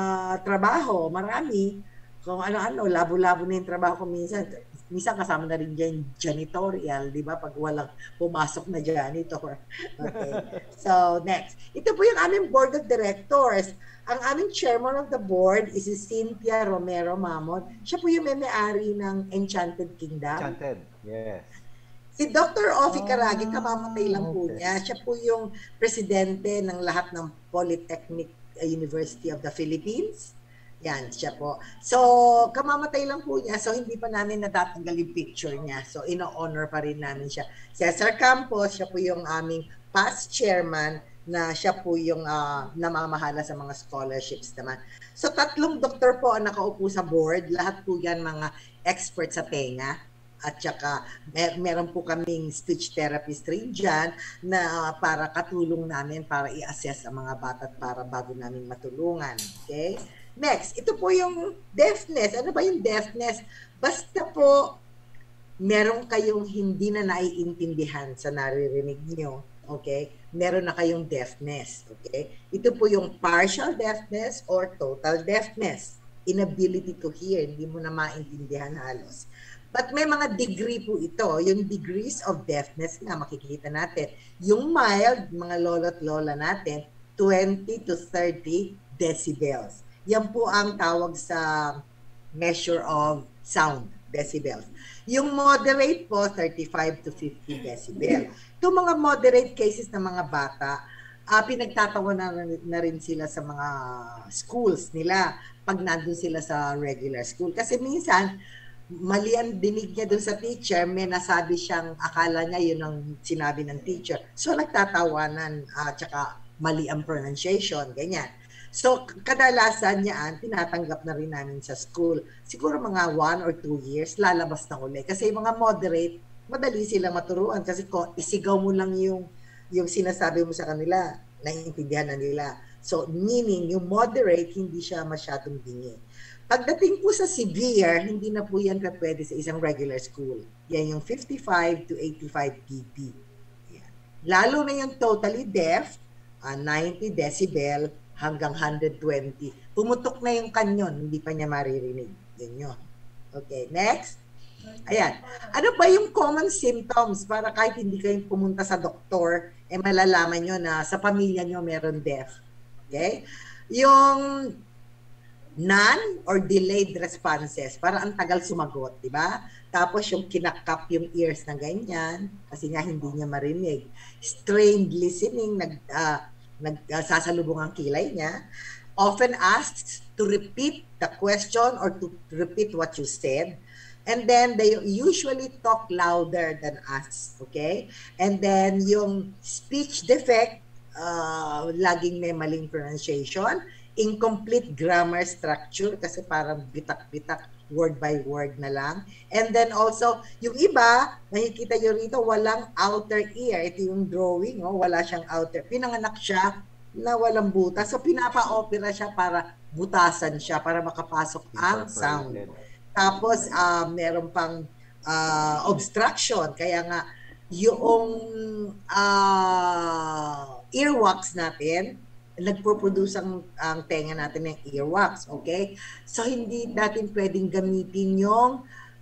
trabaho. Marami. Kung ano-ano, labo-labo na yung trabaho ko minsan. Minsan kasama na rin dyan janitorial, di ba? Pag walang pumasok na janitor. Okay. So, next. Ito po yung aming board of directors. Ang aming chairman of the board is si Cynthia Romero Mamon. Siya po yung may-ari ng Enchanted Kingdom. Enchanted, yes. Si Dr. Ofi Karagi, kamamatay lang po niya. Siya po yung presidente ng lahat ng Polytechnic University of the Philippines. Yan, siya po. So, kamamatay lang po niya. So, hindi pa namin natatanggal yung picture niya. So, ino-honor pa rin namin siya. Cesar Campos, siya po yung aming past chairman na siya po yung namamahala sa mga scholarships naman. So, 3 doktor po ang nakaupo sa board. Lahat po yan mga expert sa tenga. At saka, meron po kaming speech therapist rin dyan na para katulong namin para i-assess ang mga bata para bago namin matulungan. Okay? Next, ito po yung deafness. Ano ba yung deafness? Basta po, meron kayong hindi na naiintindihan sa naririnig nyo. Okay? Meron na kayong deafness. Okay? Ito po yung partial deafness or total deafness. Inability to hear. Hindi mo na maintindihan halos. But may mga degree po ito. Yung degrees of deafness nga makikita natin. Yung mild, mga lolo't lola natin, 20 to 30 decibels. Yan po ang tawag sa measure of sound, decibels. Yung moderate po, 35 to 50 decibel. Itong mga moderate cases ng mga bata, pinagtatawa na rin sila sa mga schools nila pag nandun sila sa regular school. Kasi minsan, mali ang dinig niya dun sa teacher, may nasabi siyang akala niya yun ang sinabi ng teacher. So nagtatawanan, tsaka mali ang pronunciation, ganyan. So, kadalasan niyan, tinatanggap na rin namin sa school. Siguro mga 1 or 2 years, lalabas na uli. Kasi yung mga moderate, madali silang maturuan. Kasi isigaw mo lang yung sinasabi mo sa kanila, naiintindihan na nila. So, meaning, yung moderate, hindi siya masyadong bingi. Pagdating po sa severe, hindi na po yan pwede sa isang regular school. Yan yung 55 to 85 dB. Yan. Lalo na yung totally deaf, 90 decibel, hanggang 120. Pumutok na yung kanyon, hindi pa niya maririnig. Yan yun. Okay, next. Ayan. Ano ba yung common symptoms para kahit hindi kayo pumunta sa doktor, malalaman nyo na sa pamilya nyo meron deaf. Okay? Yung non or delayed responses, para ang tagal sumagot, di ba? Tapos yung kinakap yung ears na ganyan, kasi nga hindi niya marinig. Strained listening, nagsasalubong ang kilay niya, often asks to repeat the question or to repeat what you said, and then they usually talk louder than us, okay? And then yung speech defect, laging may maling pronunciation, incomplete grammar structure kasi parang bitak-bitak, word by word na lang. And then also, yung iba, nakikita nyo rito, walang outer ear. Ito yung drawing, wala siyang outer. Pinanganak siya na walang butas. So, pinapa-opera siya para butasan siya, para makapasok ang sound. Tapos, meron pang obstruction. Kaya nga, yung earwax natin, nagpo-produce ang tenga natin ng earwax, okay? So, hindi natin pwedeng gamitin yung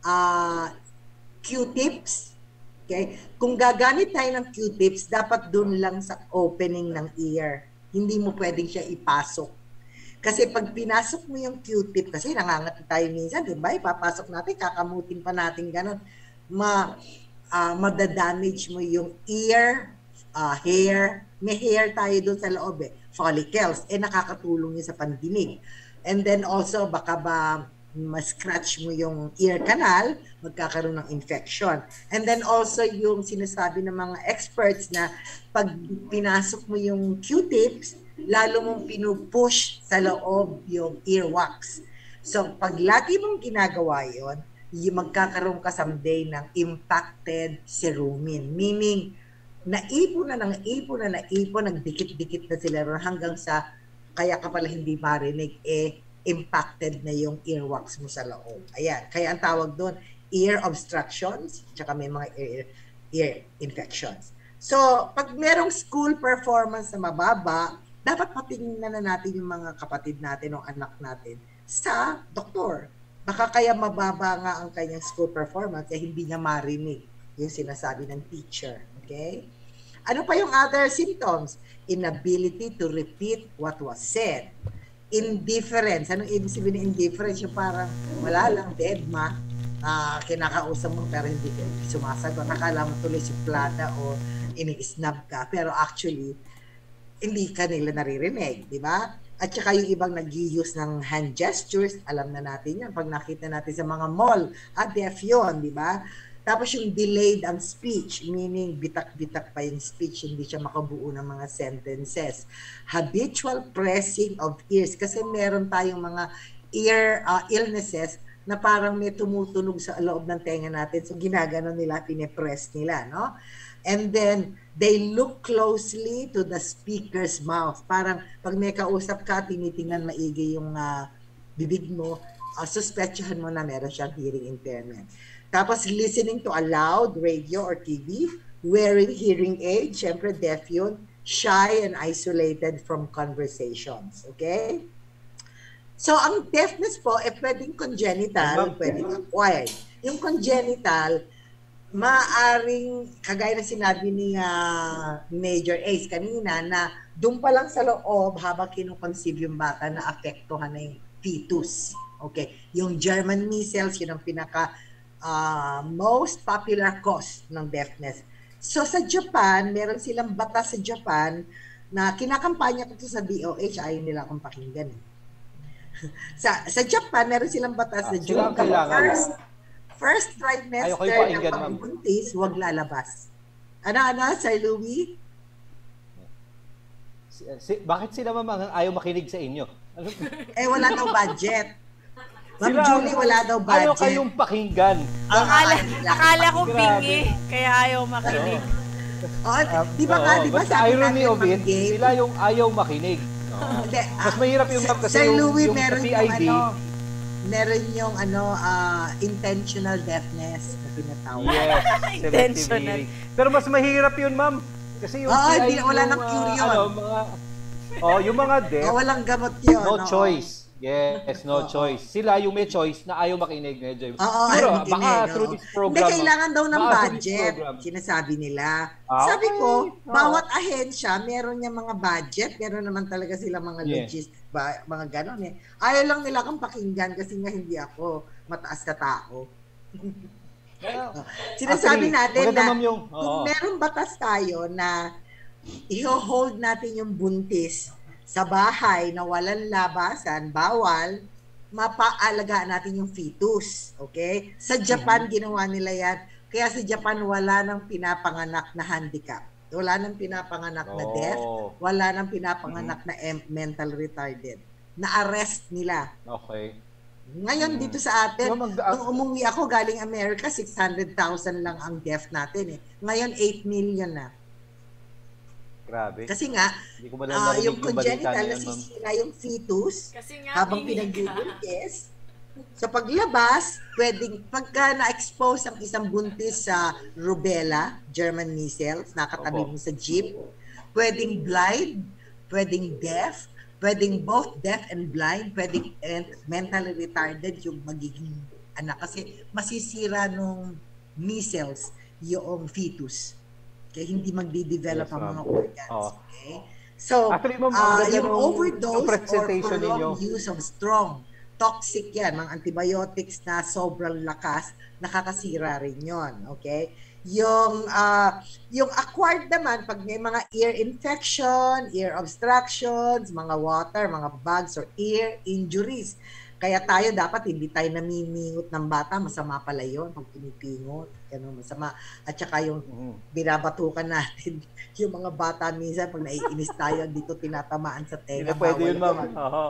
Q-tips, okay? Kung gagamit tayo ng Q-tips, dapat dun lang sa opening ng ear. Hindi mo pwedeng siya ipasok. Kasi pag pinasok mo yung Q-tip, kasi nangangati tayo minsan, di ba? Ipapasok natin, kakamutin pa natin gano'n. Madadamage mo yung ear, hair. May hair tayo doon sa loob follicles, nakakatulong yun sa pandinig. And then also, baka ba ma-scratch mo yung ear canal, magkakaroon ng infection. And then also yung sinasabi ng mga experts na pag pinasok mo yung Q-tips, lalo mong pinupush sa loob yung earwax. So pag lagi mong ginagawa yon, magkakaroon ka someday ng impacted cerumen. Meaning, naipon, nagdikit-dikit na sila ron hanggang sa kaya ka pala hindi marinig, impacted na yung earwax mo sa loob. Ayan. Kaya ang tawag doon, ear obstructions, tsaka may mga ear infections. So, pag merong school performance na mababa, dapat patingnan na natin yung mga kapatid natin o anak natin sa doktor. Baka kaya mababa nga ang kanyang school performance kaya hindi niya marinig yung sinasabi ng teacher. Okay? Ano pa yung other symptoms? Inability to repeat what was said. Indifference. Anong ibig sabihin ng indifference? Yung parang wala lang, dead ma. Kinakausap mo pero hindi sumasagot. Nakala mo tuloy suplada o ini-snub ka. Pero actually, hindi ka nila naririnig. Di ba? At saka yung ibang nag-use ng hand gestures, alam na natin yan. Pag nakita natin sa mga mall, deaf yun, di ba? Tapos yung delayed ang speech, meaning bitak-bitak pa yung speech, hindi siya makabuo ng mga sentences. Habitual pressing of ears, kasi meron tayong mga ear illnesses na parang may tumutunog sa loob ng tenga natin. So ginagano nila, pinipress nila, no? And then, they look closely to the speaker's mouth. Parang pag may kausap ka, tinitingnan maigi yung bibig mo, suspetsyahan mo na meron siyang hearing impairment. Tapos listening to a loud radio or TV, wearing hearing aid, syempre deaf yun, shy and isolated from conversations. Okay? So ang deafness po, pwedeng congenital, pwedeng acquired. Yung congenital, maaring, kagaya na sinabi ni Major Ace kanina, na doon pa lang sa loob, habang kinukonceive yung bata, na apektuhan na yung fetus. Okay? Yung German measles, yun ang pinaka most popular cause ng deafness. So sa Japan, meron silang batas sa Japan na kinakampanya ko sa DOH, ayaw nila akong pakinggan. sa Japan, meron silang batas na first trimester ng pagbuntis, huwag lalabas. Ano, Sir Louie? Bakit sila mamang ayaw makinig sa inyo? Wala daw budget. Ma'am Julie, wala daw budget. Ayaw kayong pakinggan. Akala ko bingi, kaya ayaw makinig. Di ba sabi natin, sila yung ayaw makinig. Mas mahirap yung kasi Sir Louie, yung PID. Meron yung intentional deafness na tinatawag. Yes, intentional. Pero mas mahirap yun, ma'am. Kasi yung PID, wala nang cure yun. Yung mga deaf. Walang gamot yun. No choice. Yes, no choice. Sila yung may choice na ayaw makinig. Pero baka through this program. Hindi, kailangan daw ng budget. Sinasabi nila. Sabi ko, bawat ahensya, meron niya mga budget. Meron naman talaga sila mga logistics, mga ganon eh. Ayaw lang nila akong pakinggan kasi nga hindi ako mataas na tao. Sinasabi natin na kung meron batas tayo na i-hold natin yung buntis sa bahay na walang labasan, bawal, mapaalagaan natin yung fetus. Okay? Sa Japan, ginawa nila yan. Kaya sa Japan, wala nang pinapanganak na handicap. Wala nang pinapanganak na deaf. Wala nang pinapanganak na mental retarded. Na-arrest nila. Okay. Ngayon, dito sa atin, nung umuwi ako galing Amerika, 600,000 lang ang deaf natin. Ngayon, 8 million na. Grabe. Kasi nga, yung congenital, nasisira yung fetus habang pinagbubuntis. Sa paglabas, pagka na-expose ang isang buntis sa rubella, German measles, nakatabi mo sa jeep, pwedeng blind, pwedeng deaf, pwedeng both deaf and blind, pwedeng mentally retarded yung magiging anak. Kasi masisira nung measles yung fetus. Kaya hindi magdi-develop ang mga organs. Okay? So, actually, yung overdose or prolonged use of strong, toxic yan, mga antibiotics na sobrang lakas, nakakasira rin yon. Okay? Yung acquired naman, pag may mga ear infection, ear obstructions, mga water, mga bugs, or ear injuries, Kaya tayo dapat hindi tayo namimingot ng bata, masama pala yun pag pinipingot. Ganun, masama. At saka yung binabatukan natin, yung mga bata minsan pag naiinis tayo, dito tinatamaan sa tenga. Hindi pwede yun, ma'am.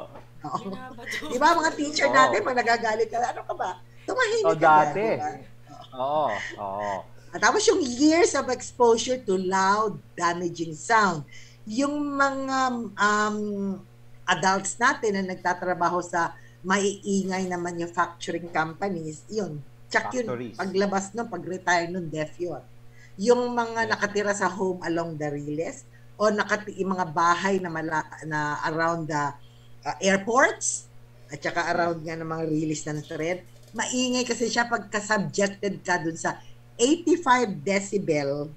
Di ba mga teacher natin, pag nagagalit ka, ano ka ba? Tumahimik ka dati. ba? Oo. At tapos yung years of exposure to loud, damaging sound. Yung mga adults natin na nagtatrabaho sa maiingay na manufacturing companies, yun. Tsak yun, paglabas nun, pag-retire nun, deaf yun. Yung mga nakatira sa home along the Riles, o yung mga bahay na around the airports, at saka around nga ng mga Riles ng tren, maingay kasi siya pagka-subjected ka dun sa 85 decibel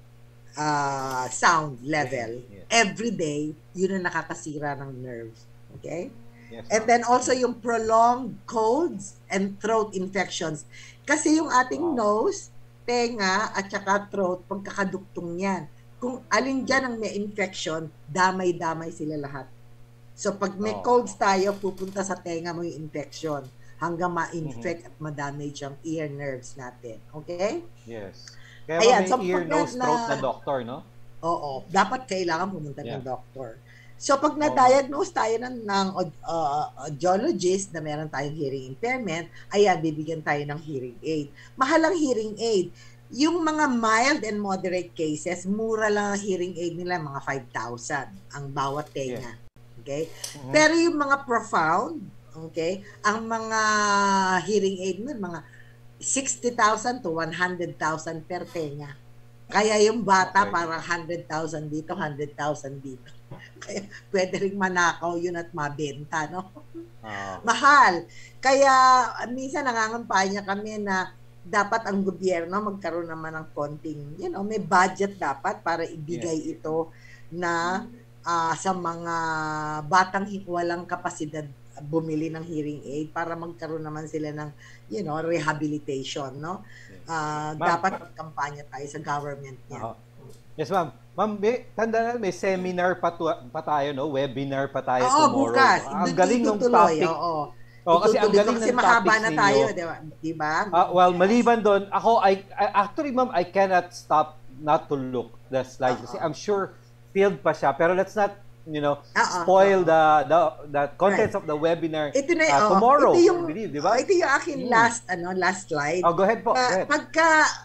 sound level every day, yun ang nakakasira ng nerves. Okay? Yes, and then also yung prolonged colds and throat infections. Kasi yung ating nose, tenga, at saka throat, pagkakaduktong yan. Kung alin dyan ang may infection, damay-damay sila lahat. So pag may colds tayo, pupunta sa tenga mo yung infection hanggang ma-infect at ma-damage ang ear nerves natin. Okay? Yes. Kaya may ear, nose, throat na doctor, no? Oo. Dapat kailangan pumunta ng doctor. So pag na-diagnose tayo ng audiologist na meron tayong hearing impairment, ayan, bibigyan tayo ng hearing aid. Mahal ang hearing aid. Yung mga mild and moderate cases, mura lang ang hearing aid nila, mga 5,000 ang bawat tenga. Okay? Pero yung mga profound, okay, ang mga hearing aid nun, mga 60,000 to 100,000 per tenga. Kaya yung bata parang 100,000 dito, 100,000 dito. Kaya pwede rin manakaw yun at mabenta, no? Mahal. Kaya minsan nangangampanya kami na dapat ang gobyerno magkaroon naman ng konting, may budget dapat para ibigay ito na sa mga batang walang kapasidad bumili ng hearing aid para magkaroon naman sila ng, rehabilitation, no? Dapat magkampanya tayo sa government niya. Yes, ma'am. Ma'am, tanda na, may seminar pa tayo, no? Webinar pa tayo tomorrow. Bukas. Ang galing ng topic. Kasi ang galing ng mahaba topics na tayo, di ba? Well, maliban doon, actually, ma'am, I cannot stop not to look the slides kasi I'm sure filled pa siya. Pero let's not, spoil the contents of the webinar tomorrow. Ito yung, believe, di ba? Ito yung akin last slide. Go ahead po. Go ahead. Pagka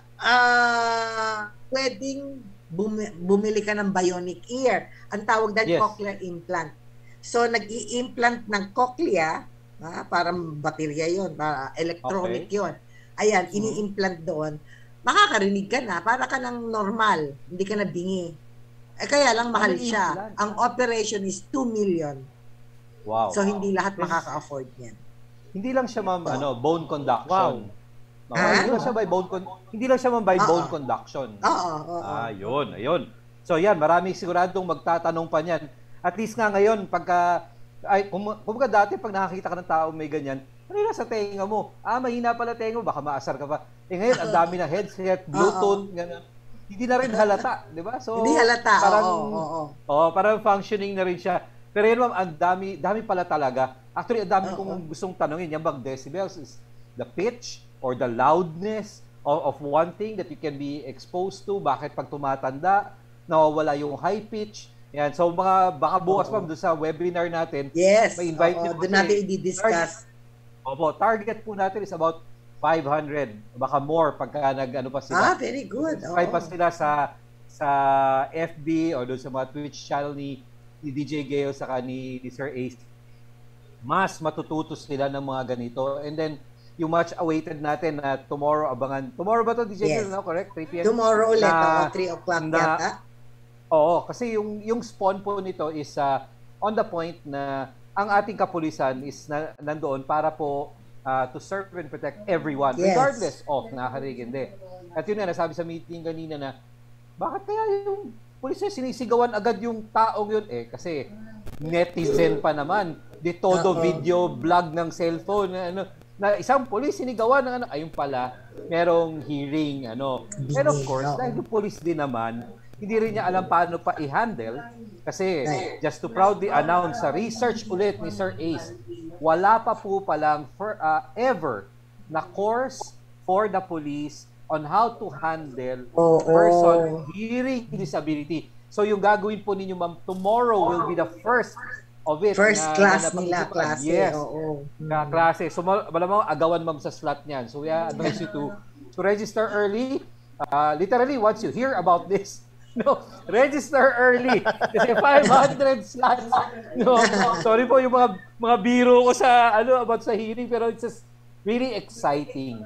pwedeng bumili ka ng bionic ear. Ang tawag dahil cochlear implant. So, nag-i-implant ng cochlea, parang baterya yun, electronic yun. Ayan, ini-implant doon. Makakarinig ka na, para ka ng normal, hindi ka na bingi. Kaya lang mahal siya. Ang operation is 2 million. Wow. So, hindi lahat makaka-afford yan. Hindi lang siya, ma'am, bone conduction. Hindi lang siya by by bone conduction. Ayun. So yan, maraming siguradong magtatanong pa niyan. At least nga ngayon, kumbaga dati pag nakakita ka ng tao may ganyan, ano sa tenga mo? Mahina pala tenga mo, baka maasar ka pa. Ngayon, ang dami ng headset, Bluetooth, gano'n. Hindi na rin halata, di ba? So, hindi halata, parang functioning na rin siya. Pero yun, ma'am, ang dami pala talaga. Actually, ang dami kong gustong tanongin. Yan bang decibels is the pitch or the loudness of one thing that you can be exposed to? Bakit pag tumatanda, nawawala yung high pitch? Yan. So, baka bukas pa doon sa webinar natin, may invite nyo. Doon natin i-discuss. Target po natin is about 500. Baka more pagka nag-ano pa sila. Very good. Subscribe pa sila sa FB o doon sa mga Twitch channel ni DJ GAIL saka ni Sir Ace. Mas matututo sila ng mga ganito. And then, yung much awaited natin na tomorrow, abangan. Tomorrow ba to, DJ GAIL? No? Correct? 3 p.m.? Tomorrow ulit, 3 o'clock yata. Oo, kasi yung spawn po nito is on the point na ang ating kapulisan is nandoon para po to serve and protect everyone, regardless of nakakarig hindi. At yun nga, nasabi sa meeting kanina na, bakit kaya yung pulisya sinisigawan agad yung taong yun? Kasi netizen pa naman. Di todo video, vlog ng cellphone, na isang pulis sinigawan ng ayun pala, merong hearing, And of course, dahil yung pulis din naman, hindi rin niya alam paano pa i-handle kasi just to proudly announce sa research ulit ni Sir Ace wala pa po palang ever na course for the police on how to handle person hearing disability. So yung gagawin po ninyo, ma'am, tomorrow will be the first of it. First class nila, klase. Yes, klase. So malamang agawan, ma'am, sa slot niyan. So we advise you to register early. Literally, once you hear about this, register early. Kasi 500 slots. Sorry po yung mga biro ko sa about sa hearing, pero it's just really exciting,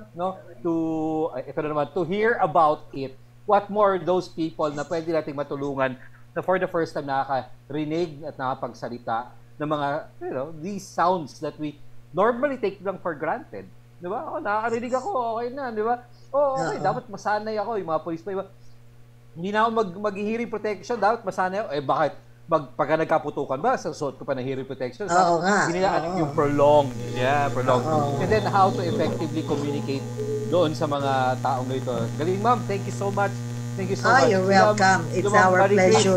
to hear about it. What more those people na pwede nating matulungan na for the first time nakakarinig at nakapagsalita ng mga, these sounds that we normally take them for granted. Di ba? Nakakarinig ako, okay na, di ba? Okay, dapat masanay ako. Yung mga police pa, hindi na ako mag-hearing protection, dapat masanay ako. Bakit? Pagka nagkaputukan ba, suot ko pa ng hearing protection. Hindi nila yung prolonged. Yeah, prolonged. And then how to effectively communicate doon sa mga taong ito. Galing, ma'am. Thank you so much. Thank you so much. You're welcome. It's our pleasure.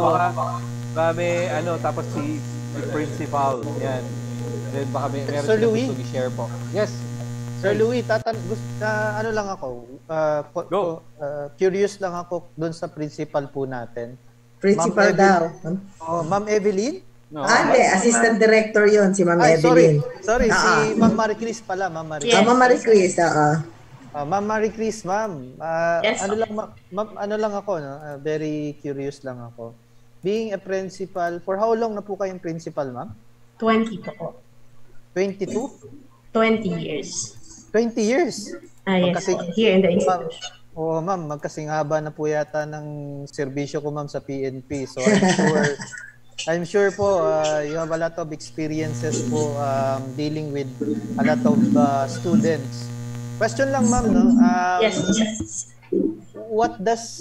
Tapos si principal. Yan. Then baka meron Sir Louie? gusto i-share po. Yes. Sir Louie, ano lang ako, curious lang ako doon sa principal po natin. Principal daw. Ma'am Evelyn? No. Hindi, assistant director yon si Ma'am Evelyn. Sorry, si Ma'am Marie Chris pala, Ma'am Marie. Yes. Ma'am Marie Chris, Ma'am Marie Chris, ma'am. Yes. Ano lang ako, very curious lang ako. Being a principal, for how long na po kayong principal, ma'am? 20 po. 22? 20 years. 20 years? Yes, here in the institution. Ma'am, magkasing haba na po yata ng serbisyo ko, ma'am, sa PNP. So, I'm sure po you have a lot of experiences po dealing with a lot of students. Question lang, ma'am, no? Yes. What does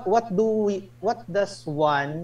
one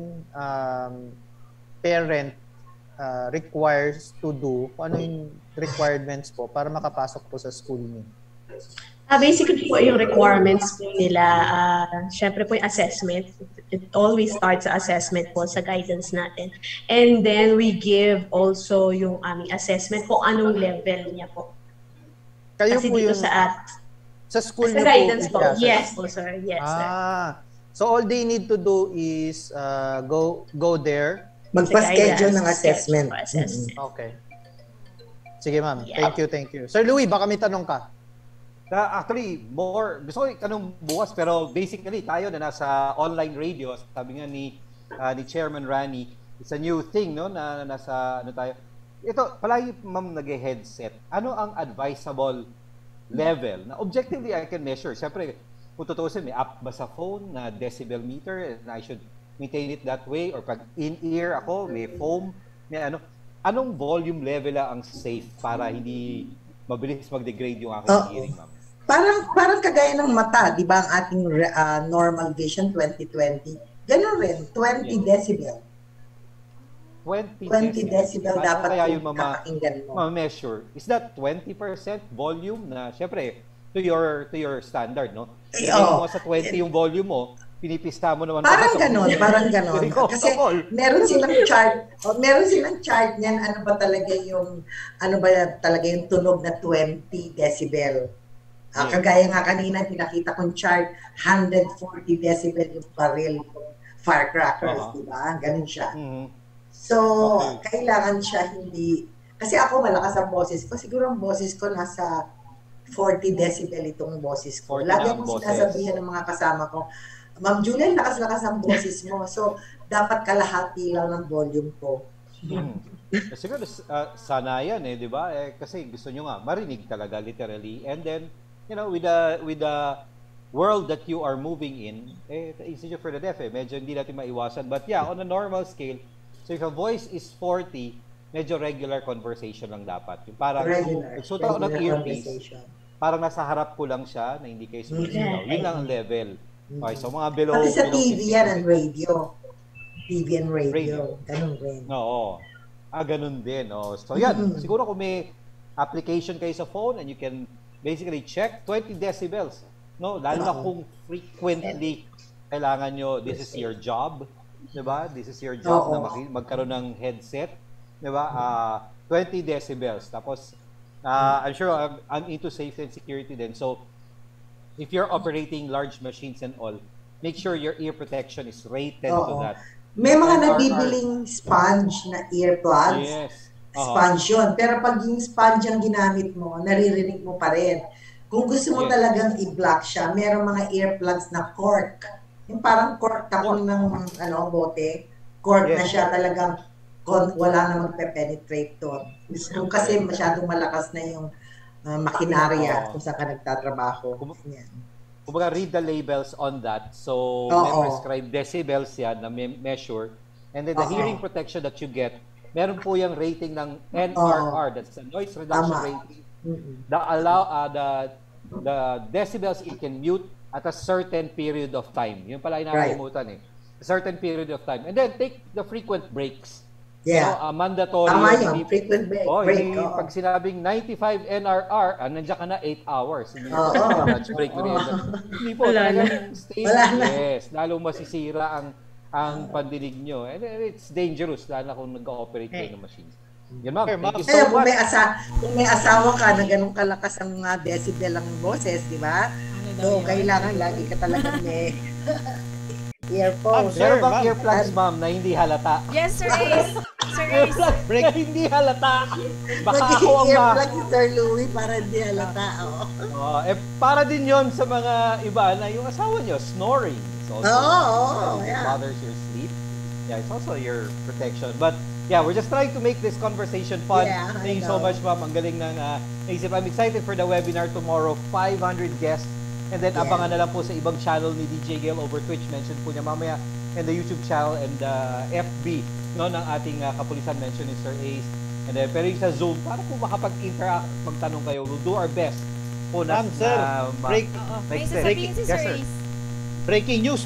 parent requires to do? Ano yung requirements po para makapasok po sa school niyo? Basically po yung requirements po nila, syempre po yung assessment. It always starts sa assessment po sa guidance natin. And then we give also yung aming assessment po anong level niya po. Kayo kasi po dito yun, sa school niyo po? Guidance po. Yes po, sir. Yes, sir. So all they need to do is go there. Magpa-schedule ng assessment. Okay. Sige, ma'am. Yeah. Thank you. Sir Louie, baka may tanong ka? Actually, gusto ko tanong bukas, pero basically tayo na nasa online radio, sabi nga ni Chairman Rannie, it's a new thing, no, na nasa tayo. Ito, palagi, ma'am, nag-headset. Ano ang advisable level na objectively I can measure? Siyempre, kung tutusin, may app ba sa phone na decibel meter and I should maintain it that way? Or pag in-ear ako, may foam, may anong volume level ang safe para hindi mabilis mag-degrade yung aking hearing, ma'am? Parang kagaya ng mata, di ba, ang ating normal vision 20/20. Ganun rin, 20 decibel. 20 decibel dapat kaya yung kakakinggan mo. measure. Is that 20% volume na, syempre, to your standard, no? Kung sa 20 yung volume mo, pinipista mo naman. Parang ganon. Kasi meron silang chart niyan, ano ba talaga yung tunog na 20 decibel. Kagaya nga kanina, pinakita kong chart, 140 decibel yung barrel firecrackers, di ba? Ganun siya. So, kailangan siya hindi... Kasi ako, malakas ang boses ko. Siguro ang boses ko nasa 40 decibel itong boses ko. Lagi akong sinasabihan ng mga kasama ko, Ma'am Julian, lakas-lakas ang boses mo. So, dapat kalahati lang ng volume ko. Siguro, sana yan di ba? Kasi gusto nyo nga, marinig talaga, literally. And then, with the world that you are moving in, easy for the deaf, medyo hindi natin maiwasan. But yeah, on a normal scale, so if a voice is 40, medyo regular conversation lang dapat. Yung parang, nagsuta ko ng earpiece, parang nasa harap ko lang siya, na hindi kayo sumisigaw. Yun lang ang level. Okay, so mga below... Pati sa TV yan and radio. TV and radio. Ganun rin. Oo. Ganun din. So yan, siguro kung may application kayo sa phone and you can basically check 20 decibels. No? Lalo na kung frequently kailangan nyo, this is your job. Diba? This is your job na magkaroon ng headset. di ba? 20 decibels. Tapos, I'm sure I'm into safety and security din. So, if you're operating large machines and all, make sure your ear protection is rated to that. May mga nabibiling sponge na earplugs. Yes. Sponge yun. Pero pag yung sponge ang ginamit mo, naririnig mo pa rin. Kung gusto mo talagang i-block siya, merong mga earplugs na cork. Yung parang cork tapon ng bote. Cork na siya talagang wala na magpe-penetrate doon. Kasi masyadong malakas na yung makinarya kung saan ka nagtatrabaho. Kumbaga, read the labels on that. So, may prescribed decibels yan na measure. And then the hearing protection that you get, meron po yung rating ng NRR, that's the noise reduction rating. The decibels it can mute at a certain period of time. Yun pala inakalimutan a certain period of time. And then take the frequent breaks. Yeah. Mandatory. Tama yun, frequent break. Pag sinabing 95 NRR, nandiyan ka na 8 hours. Lunch break na rin. Hindi po, talagang stay. Yes, lalo masisira ang pandinig nyo. And it's dangerous, lalo kung nag-ooperate kayo ng machines. Yan, ma'am. Thank you so much. Kung may asawa ka na ganun kalakas ang decibel ang boses, di ba? So, kailangan lagi ka talagang may earphones. Meron bang earplugs, ma'am, na hindi halata? Yes, Sir Ace. Sir Ace. Break na hindi halata. Baka ako ang earplug ni Sir Louie para hindi halata. Para din yon sa mga iba na yung asawa nyo, snoring. It bothers your sleep. Yeah, it's also your protection. But yeah, we're just trying to make this conversation fun. Yeah, Thank you so much, ma'am. Ang galing ng naisip. I'm excited for the webinar tomorrow. 500 guests. And then, abangan na lang po sa ibang channel ni DJ GAIL over Twitch. Mention po niya mamaya. And the YouTube channel and the FB ng ating kapulisan. Mention ni Sir Ace. And then, pero yung sa Zoom, para po makapag-interact, magtanong kayo. We'll do our best po na... sir, may sasabihin si Sir Ace. Breaking news.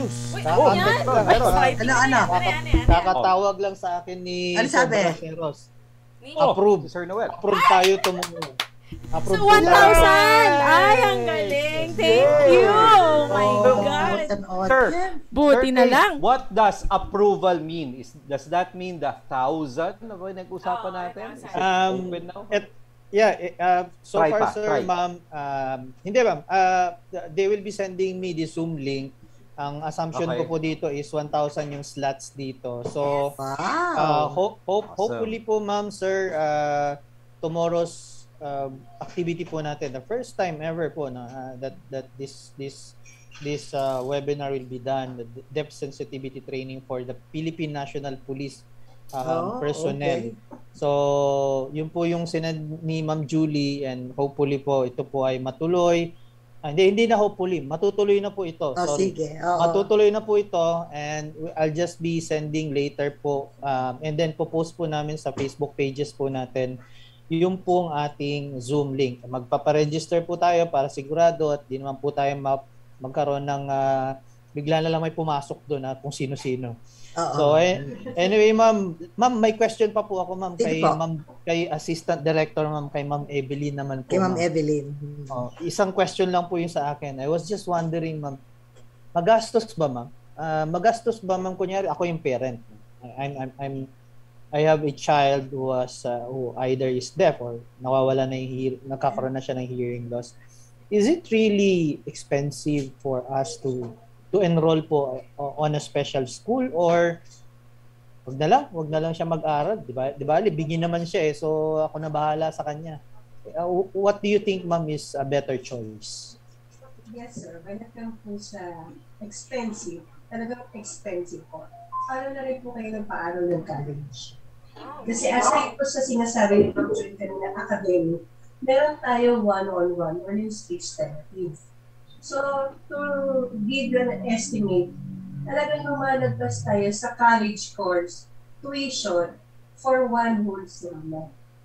Kakatawag lang sa akin ni BARACEROS. Approve. Sir Noel. Approve tayo tomorrow. So 1,000! Ay, ang galing! Thank you! Oh my God! Sir, buti na lang. What does approval mean? Does that mean the 1,000 na ba nag-usapan natin? Open now? So far, sir, ma'am, hindi ma'am, they will be sending me the Zoom link. Ang assumption ko po dito is 1,000 yung slots dito. So, hopefully po, ma'am, sir, tomorrow's activity po natin, the first time ever po that this webinar will be done, the depth sensitivity training for the Philippine National Police personnel. So, yun po yung sinend ni Ma'am Julie, and hopefully po ito po ay matuloy. Hindi na hopefully, matutuloy na po ito. Sige. Matutuloy na po ito, and I'll just be sending later po, and then po-post po namin sa Facebook pages po natin yung pong ating Zoom link. Magpaparegister po tayo para sigurado at di naman po tayo magkaroon ng bigla na lang may pumasok doon kung sino-sino. So anyway, ma'am, may question pa po ako, ma'am, kay Assistant Director, ma'am, kay Ma'am Evelyn naman po. Kay Ma'am Evelyn. Isang question lang po yung sa akin. I was just wondering, ma'am, magastos ba, ma'am? Magastos ba, ma'am, kunyari ako yung parent. I have a child who either is deaf or nawawala na nagkakaroon na siya ng hearing loss. Is it really expensive for us to enroll po on a special school, or wag na lang siya mag-aral, di ba? Bigyan naman siya so ako na bahala sa kanya. What do you think, ma'am, is a better choice? Yes, sir. When it comes po sa expensive, talagang expensive po. Paano na rin po kayo ng paaral ng college? Kasi aside po sa sinasabi ng kanina academic, meron tayo one-on-one or yung speech therapy. So, to give you an estimate, talagang lumalagpas tayo sa college course, tuition, for one whole semester.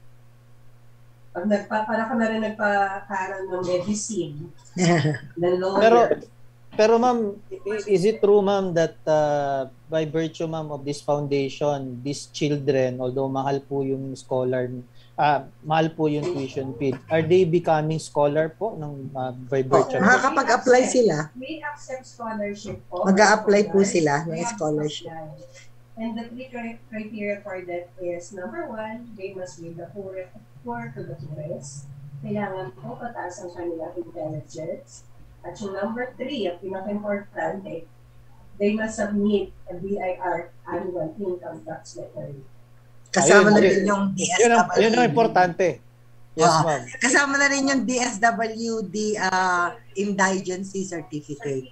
Para ka na rin nagpa-aral ng medicine, ng lawyer. Pero ma'am, is it true, ma'am, that by virtue, ma'am, of this foundation, these children, although mahal po yung mahal po yung tuition fee, are they becoming scholar po ng by virtue? Makakapag-apply sila. We accept scholarship po. Mag-a-apply po sila ng scholarship. And the three criteria PNP required is, number 1, they must give the poor to the poorest. Kailangan po pataas ang kanilang intelligence. At yung number 3, ang pinaka-importante, they must submit a BIR annual income tax letter. Kasama na rin yung DSWD. Yun ang importante. Yes, ma'am. Kasama na rin yung DSWD indigency certificate.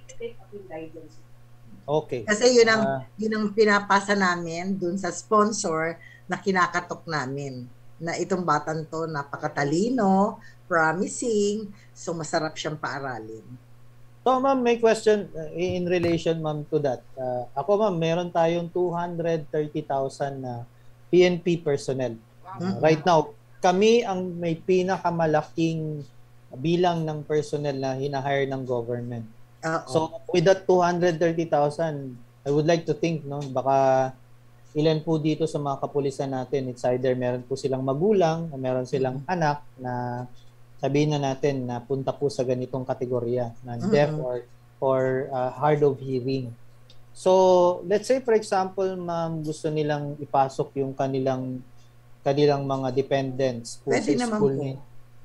Okay. Kasi yun ang pinapasa namin dun sa sponsor na kinakatok namin. Na itong batang to napakatalino, promising, so masarap siyang paaralin. So ma'am, may question in relation ma'am to that. Ako ma'am, meron tayong 230,000 na PNP personnel. Right now, kami ang may pinakamalaking bilang ng personnel na hinahire ng government. So with that 230,000, I would like to think, no, baka ilan po dito sa mga kapulisan natin, it's either meron po silang magulang, o meron silang anak na sabihin na natin na punta po sa ganitong kategorya na deaf or hard of hearing. So, let's say for example, ma'am, gusto nilang ipasok yung kanilang mga dependents po sa school niya.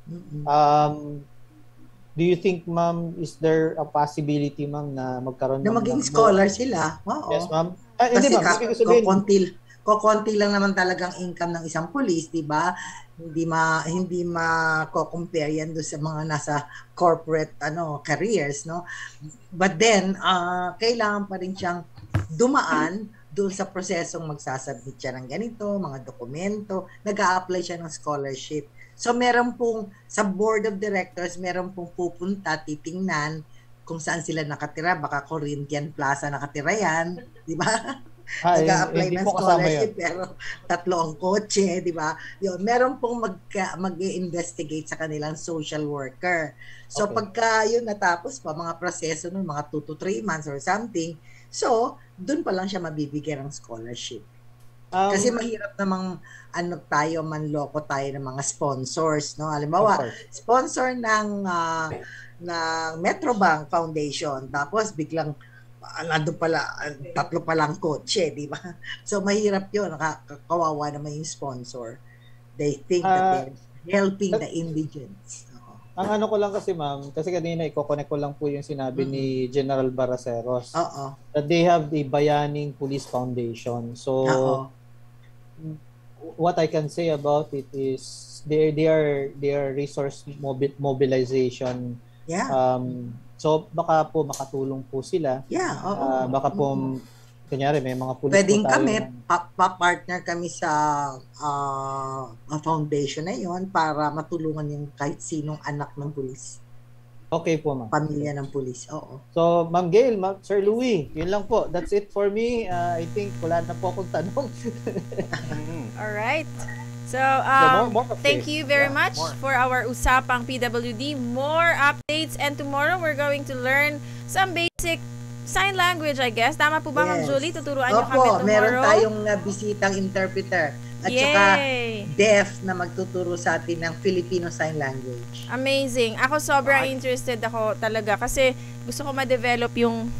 Do you think, ma'am, is there a possibility, ma'am, na magkaroon na maging scholar sila? Oo. Yes, ma'am. Kasi kokonti lang naman talagang income ng isang pulis, di ba? Hindi ma-compare yan doon sa mga nasa corporate careers, no? But then, kailangan pa rin siyang dumaan doon sa prosesong magsasubmit siya ng ganito, mga dokumento, nag-a-apply siya ng scholarship. So meron pong, sa board of directors, meron pong pupunta, titingnan kung saan sila nakatira. Baka Corinthian Plaza nakatira yan, di ba? Nag-a-apply ng scholarship, pero 3 ang kotse, di ba? Yun, meron pong mag-investigate sa kanilang social worker. So pagka yun natapos pa, mga proseso nun, mga 2 to 3 months or something, so dun pa lang siya mabibigyan ng scholarship. Kasi mahirap namang manloko tayo ng mga sponsors, no? Halimbawa, sponsor ng Metrobank Foundation, tapos biglang nandun pala 3 pa lang kotse, di ba? So mahirap 'yun, nakakawawa naman yung sponsor. They think that they're helping the indigents. Ang ko lang kasi ma'am, kasi kanina i-connect ko lang po yung sinabi ni General Baraceros. That they have the Bayaning Police Foundation. So what I can say about it is they are resource mobilization. So baka po makatulong po sila. Baka po kunyari may mga pulis pwedeng po tayo. Kami pa-partner kami sa foundation na 'yon para matulungan yung kahit sinong anak ng pulis. Okay po, ma'am. Pamilya ng pulis. Oo. So, Ma'am Gail, Sir Louie, yun lang po. That's it for me. I think wala na po akong tanong. All right. So, thank you very much for our Usapang PWD. More updates, and tomorrow we're going to learn some basic sign language, I guess. Tama po ba, Ma'am Julie? Tuturuan niyo kami tomorrow? Meron tayong bisitang interpreter. At saka deaf na magtuturo sa atin ng Filipino Sign Language. Amazing. Ako sobrang interested ako talaga kasi gusto ko ma-develop yung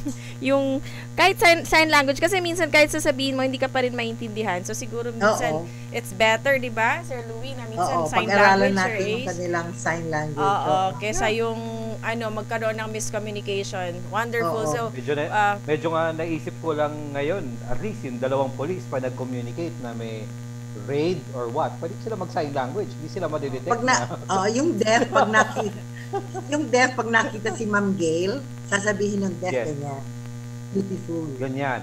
kahit sign language kasi minsan kahit sasabihin mo hindi ka pa rin maintindihan. So siguro minsan it's better, 'di ba? Sir Louie, na minsan sign language natin yung kanilang sign language. Kesa yung magkaroon ng miscommunication. Wonderful. So medyo nga naisip ko lang ngayon, at least yung 2 police pa nag-communicate na may raid or what, pwede sila mag-sign language, hindi sila madidetect. Yung deaf pag nakita si Ma'am Gail, sasabihin ng deaf ganyan. Beautiful. Ganyan.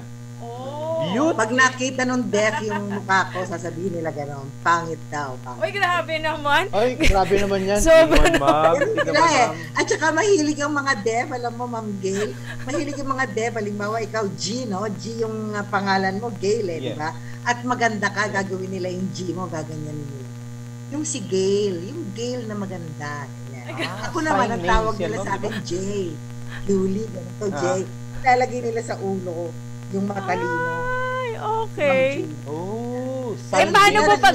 Pag nakita nung deaf yung mukha ko, sasabihin nila gano'n, pangit daw. Uy, grabe naman. Ay, grabe naman yan. Ma'am. At saka mahilig ang mga deaf, alam mo, Ma'am Gail, mahilig ang mga deaf, halimbawa ikaw G, no? G yung pangalan mo, Gail, di ba? At maganda ka, gagawin nila yung G mo, gaganyan nila. Yung si Gail, yung Gail na maganda. Ako naman, ang tawag nila sa akin, J. Julie, ganito, J. Lalagay nila sa ulo ko, yung matalino. Ay, okay. Paano po pag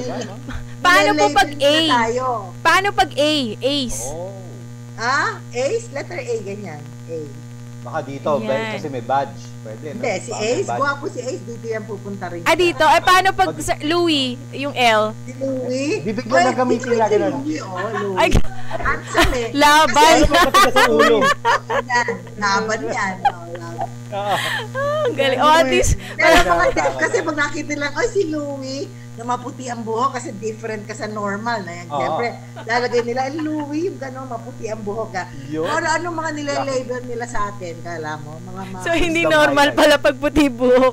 A? Paano pag A? Ace? Ace? Letter A, ganyan. A. Baka dito, Ayan. kasi may badge. Pwede, no? Hindi, si Baka may Ace, badge. gwapo si Ace, dito yan pupunta rin. Dito. Paano pag Louie, yung L? Si Louie? Bibigyan na gamitin na ganun. Louie, Louie. Ay, Handsome eh. laban. Sa ulo. Yan, laban yan. Laban. Ang galing. At least, Pero mga deaf kasi pag nakita lang, ay si Louie, na maputi ang buhok kasi different ka sa normal na yan. Siyempre, lalagay nila, Louie, yung gano'n, maputi ang buhok ka. Ano mga nila-label nila sa atin, kala mo? So, hindi normal pala pag puti buhok.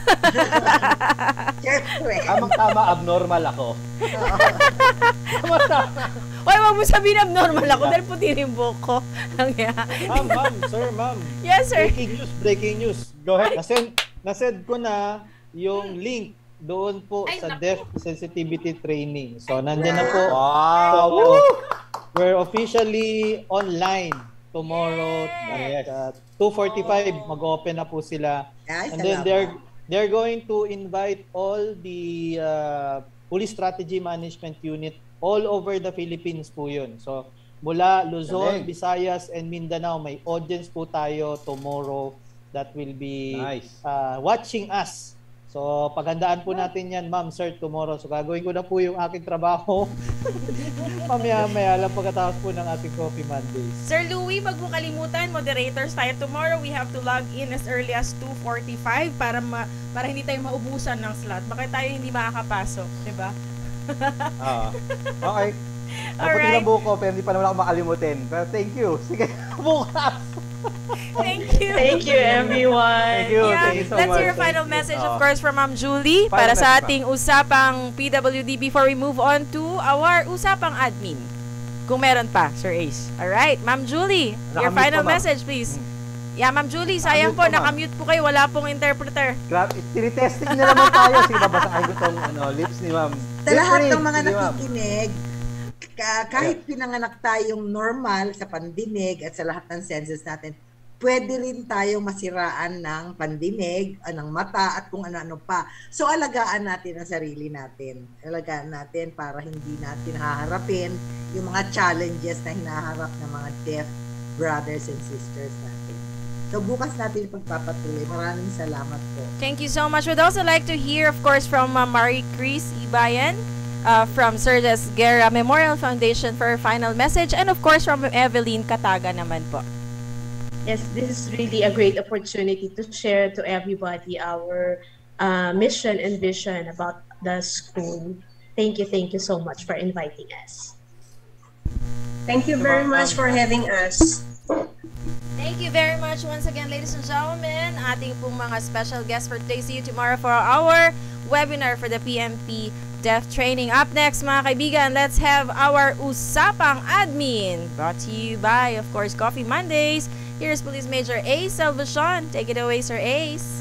Siyempre. Tamang-tama, abnormal ako. Oy, wag mo sabihin abnormal ako dahil puti rin buhok ko. Ma'am. Yes, sir. Breaking news. Go ahead. Nasend ko na yung link doon po sa deaf sensitivity training. So, nandiyan na po. Wow! So, we're officially online tomorrow at 2:45. Mag-open na po sila. And then they're going to invite all the Police Strategy Management Unit all over the Philippines po yun. So, mula Luzon, Visayas, and Mindanao, may audience po tayo tomorrow that will be watching us. So, paghandaan po natin yan, ma'am, sir, tomorrow. So, gagawin ko na po yung aking trabaho. Mamaya lang pagkatapos po ng ating Coffee Mondays. Sir Louie, wag mo kalimutan, moderators tayo. Tomorrow, we have to log in as early as 2:45 para hindi tayo maubusan ng slot. Baka tayo hindi makakapasok, di ba? Okay. Naputi na buko, pero hindi pa naman ako makalimutin. Pero thank you. Sige, bukas. Thank you. Thank you, everyone. Thank you. Yeah, Thank you so let's much. hear a final message, of course, from Ma'am Julie para sa ating usapang PWD before we move on to our usapang admin. Kung meron pa, Sir Ace. Alright, Ma'am Julie, your final message, please. Yeah, Ma'am Julie, sayang po, nakamute po kayo, wala pong interpreter. Grabe, tinitesting na naman tayo. Sige, babasahin ko itong lips ni Ma'am. Sa lahat ng mga nakikinig, kahit pinanganak tayong normal sa pandinig at sa lahat ng senses natin, pwede rin tayong masiraan ng pandinig, ng mata, at kung ano-ano pa. So, alagaan natin ang sarili natin. Alagaan natin para hindi natin haharapin yung mga challenges na hinaharap ng mga deaf brothers and sisters natin. So, bukas natin pagpapatuloy. Maraming salamat po. Thank you so much. We'd also like to hear, of course, from Marie Chris Ibayan, from Sir Guerra Memorial Foundation for her final message, and of course from Evelyn Kataga naman po. Yes, this is really a great opportunity to share to everybody our mission and vision about the school. Thank you so much for inviting us. Thank you very much for having us. Thank you very much once again, ladies and gentlemen. Ating pong mga special guests for today. See you tomorrow for our webinar for the PMP Deaf Training. Up next, mga kaibigan, let's have our Usapang Admin. Brought to you by, of course, Coffee Mondays. Here's Police Major Ace Salvacion. Take it away, Sir Ace.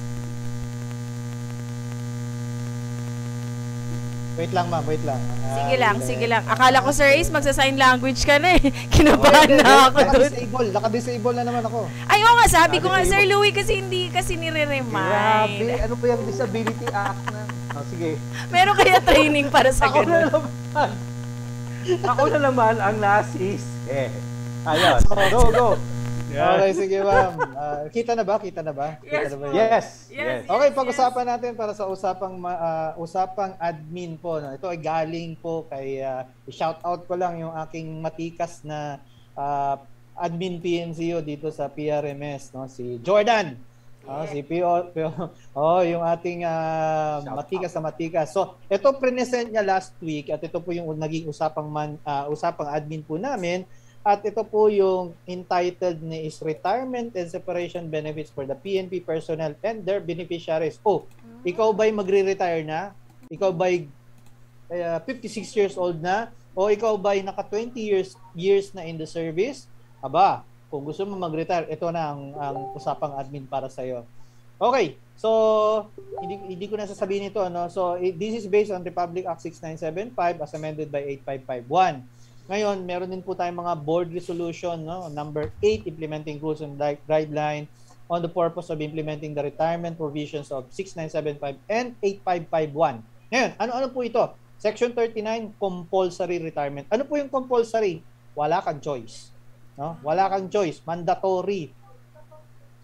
Wait lang, ma'am. Wait lang. Sige lang. Akala ko, Sir Ace, magsa-sign language ka na eh. Kinabahan na ako doon. Naka-disable na naman ako. Ay, oo nga, sabi ko nga, Sir Louie, kasi hindi kasi nire-remind. Grabe, ano ba yung Disability Act na? Sige. Meron kaya training para sa ganun? Ako na naman ang nasis. Ayos. Go. Okay, sige, ma'am. Kita na ba? Yes. Okay, pag-usapan natin para sa usapang admin po. No? Ito ay galing po kay shout out ko lang yung aking matikas na admin PNCO dito sa PRMS, no? Si Jordan. Si yung ating matikas. So, ito present niya last week at ito po yung naging usapang admin po namin. At ito po yung entitled na is Retirement and Separation Benefits for the PNP Personnel and Their Beneficiaries. Ikaw ba'y magre-retire na? Ikaw ba'y 56 years old na? O ikaw ba'y naka 20 years na in the service? Aba, kung gusto mo mag-retire, ito na ang usapang admin para sa'yo. Okay, so hindi ko na sasabihin ito. No? So this is based on Republic Act 6975 as amended by 8551. Ngayon, meron din po tayong mga board resolution, no? Number 8, implementing rules and guidelines on the purpose of implementing the retirement provisions of 6975 and 8551. Ngayon, ano po ito? Section 39, compulsory retirement. Ano po yung compulsory? Wala kang choice. No? Wala kang choice. Mandatory.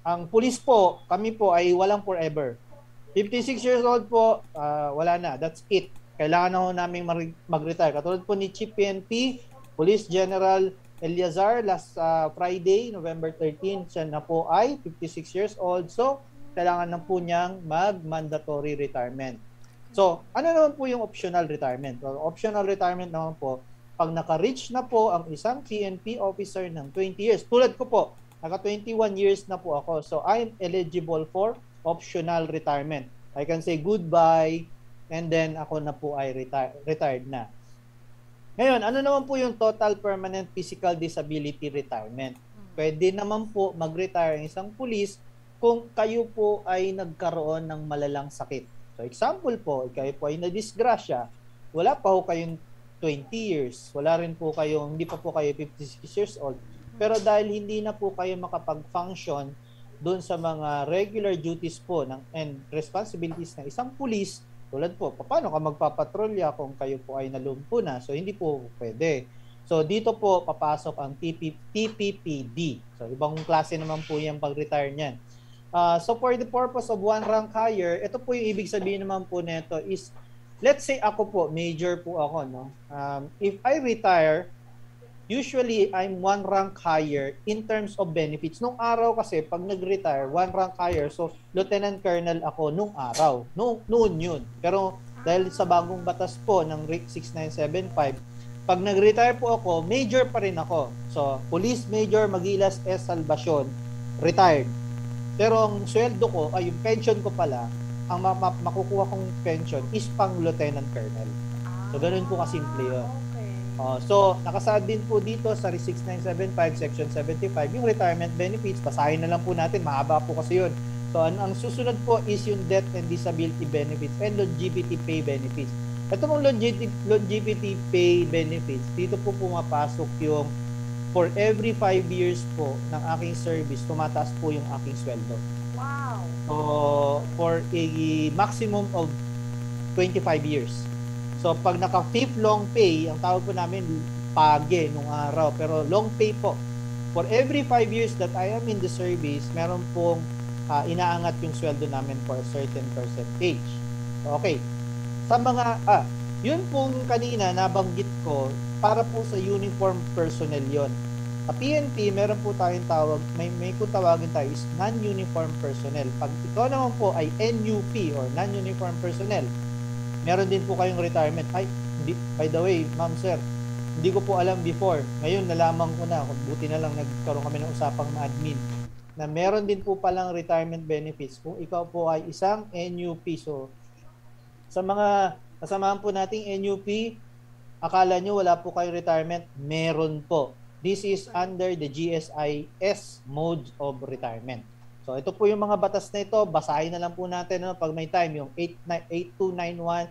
Ang pulis po, kami po ay walang forever. 56 years old po, wala na. That's it. Kailangan na ho namin mag-retire. Katulad po ni Chief PNP, Police General Eliazar, last Friday, November 13, siya na po ay 56 years old. So, kailangan na po niyang mag-mandatory retirement. So, ano naman po yung optional retirement? So, optional retirement naman po, pag naka-reach na po ang isang PNP officer ng 20 years, tulad ko po, naka 21 years na po ako. So, I'm eligible for optional retirement. I can say goodbye and then ako na po ay retired na. Ngayon, ano naman po yung total permanent physical disability retirement? Pwede naman po mag-retire ang isang pulis kung kayo po ay nagkaroon ng malalang sakit. So, example po, kayo po ay nadisgrasya, wala pa po kayong 20 years, wala rin po kayong, hindi pa po kayo 56 years old, pero dahil hindi na po kayo makapag-function doon sa mga regular duties po and responsibilities ng isang pulis, tulad po, paano ka magpapatrolya kung kayo po ay nalumpo na? So, hindi po pwede. So, dito po papasok ang TPPD. So, ibang klase naman po yung pag-retire niyan. So, for the purpose of one rank higher, ito po yung ibig sabihin naman po nito is, let's say ako po, major po ako, no? If I retire, usually, I'm one rank higher in terms of benefits. Nung araw kasi, pag nag-retire, one rank higher, so Lieutenant Colonel ako nung araw. Noon yun. Pero dahil sa bagong batas po ng RIC 6975, pag nag-retire po ako, major pa rin ako. So, Police Major MAGILAS Salvacion, retired. Pero ang sweldo ko, ay yung pension ko pala, ang makukuha kong pension is pang Lieutenant Colonel. So, ganun po kasimple yun. So, nakasaad din po dito sa 6975 Section 75 yung retirement benefits. Basahin na lang po natin, mahaba po kasi yun. So, ang susunod po is yung death and disability benefits and longevity pay benefits. Ito pong longevity pay benefits, dito po pumapasok yung for every 5 years po ng aking service, tumataas po yung aking sweldo. Wow! So, for a maximum of 25 years. So, pag naka-fifth long pay, ang tawag po namin, page nung araw. Pero long pay po. For every 5 years that I am in the service, meron pong inaangat yung sweldo namin for a certain percentage. Okay. Sa mga, yun pong kanina nabanggit ko, para po sa uniform personnel yon. Sa PNP, meron po tayong tawag, may kung tawagin tayo is non-uniform personnel. Pag ikaw naman po ay NUP or non-uniform personnel, meron din po kayong retirement. Ay, by the way, ma'am sir, hindi ko po alam before. Ngayon, nalaman ko na, buti na lang nagkaroon kami ng usapang na admin, na meron din po palang retirement benefits kung ikaw po ay isang NUP. So, sa mga kasamahan po nating NUP, akala nyo wala po kayong retirement, meron po. This is under the GSIS mode of retirement. So, ito po yung mga batas na ito. Basahin na lang po natin pag may time. Yung 8291,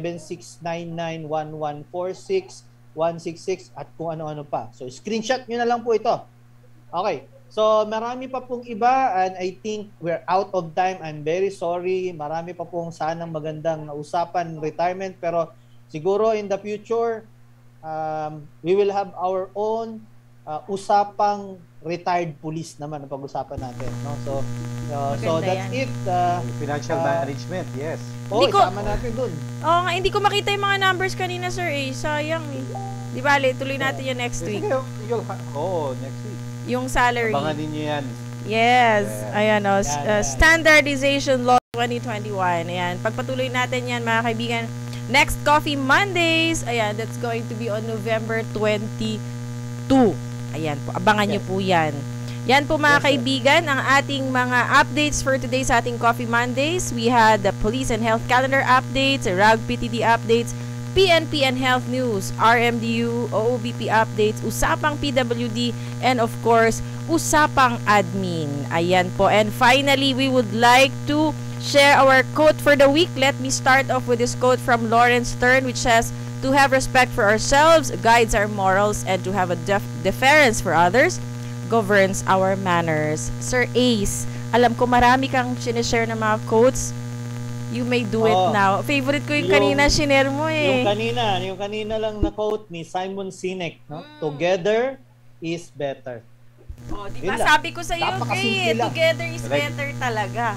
7699, 1146, 166, at kung ano-ano pa. So, screenshot nyo na lang po ito. Okay. So, marami pa pong iba and I think we're out of time. I'm very sorry. Marami pa pong sanang magandang usapan retirement. Pero siguro in the future, we will have our own usapang retired police naman ang pag-usapan natin, no? So that's it. Financial management, yes. Isama natin dun. Oo nga, hindi ko makita yung mga numbers kanina, sir. Sayang eh. Di bale, tuloy natin yung next week. Next week. Yung salary. Abangan ninyo yan. Yes. Ayan o. Standardization Law 2021. Ayan. Pagpatuloy natin yan, mga kaibigan. Next Coffee Mondays. Ayan. That's going to be on November 22. Ayan po. Abangan nyo po yan. Yan po mga kaibigan, ang ating mga updates for today sa ating Coffee Mondays. We had the Police and Health Calendar updates, RAGPTD updates, PNP and Health News, RMDU, OOBP updates, Usapang PWD, and of course, Usapang Admin. Ayan po. And finally, we would like to share our quote for the week. Let me start off with this quote from Lawrence Stern, which says, "To have respect for ourselves guides our morals, and to have a deference for others governs our manners." Sir Ace, alam ko marami kang sinishare ng mga quotes. You may do it now. Favorite ko yung kanina shinare mo eh. Yung kanina lang na quote ni Simon Sinek, no? Together is better. Oh, di ba Yun lang. sabi ko sa iyo, Napakasimple lang. together is better talaga.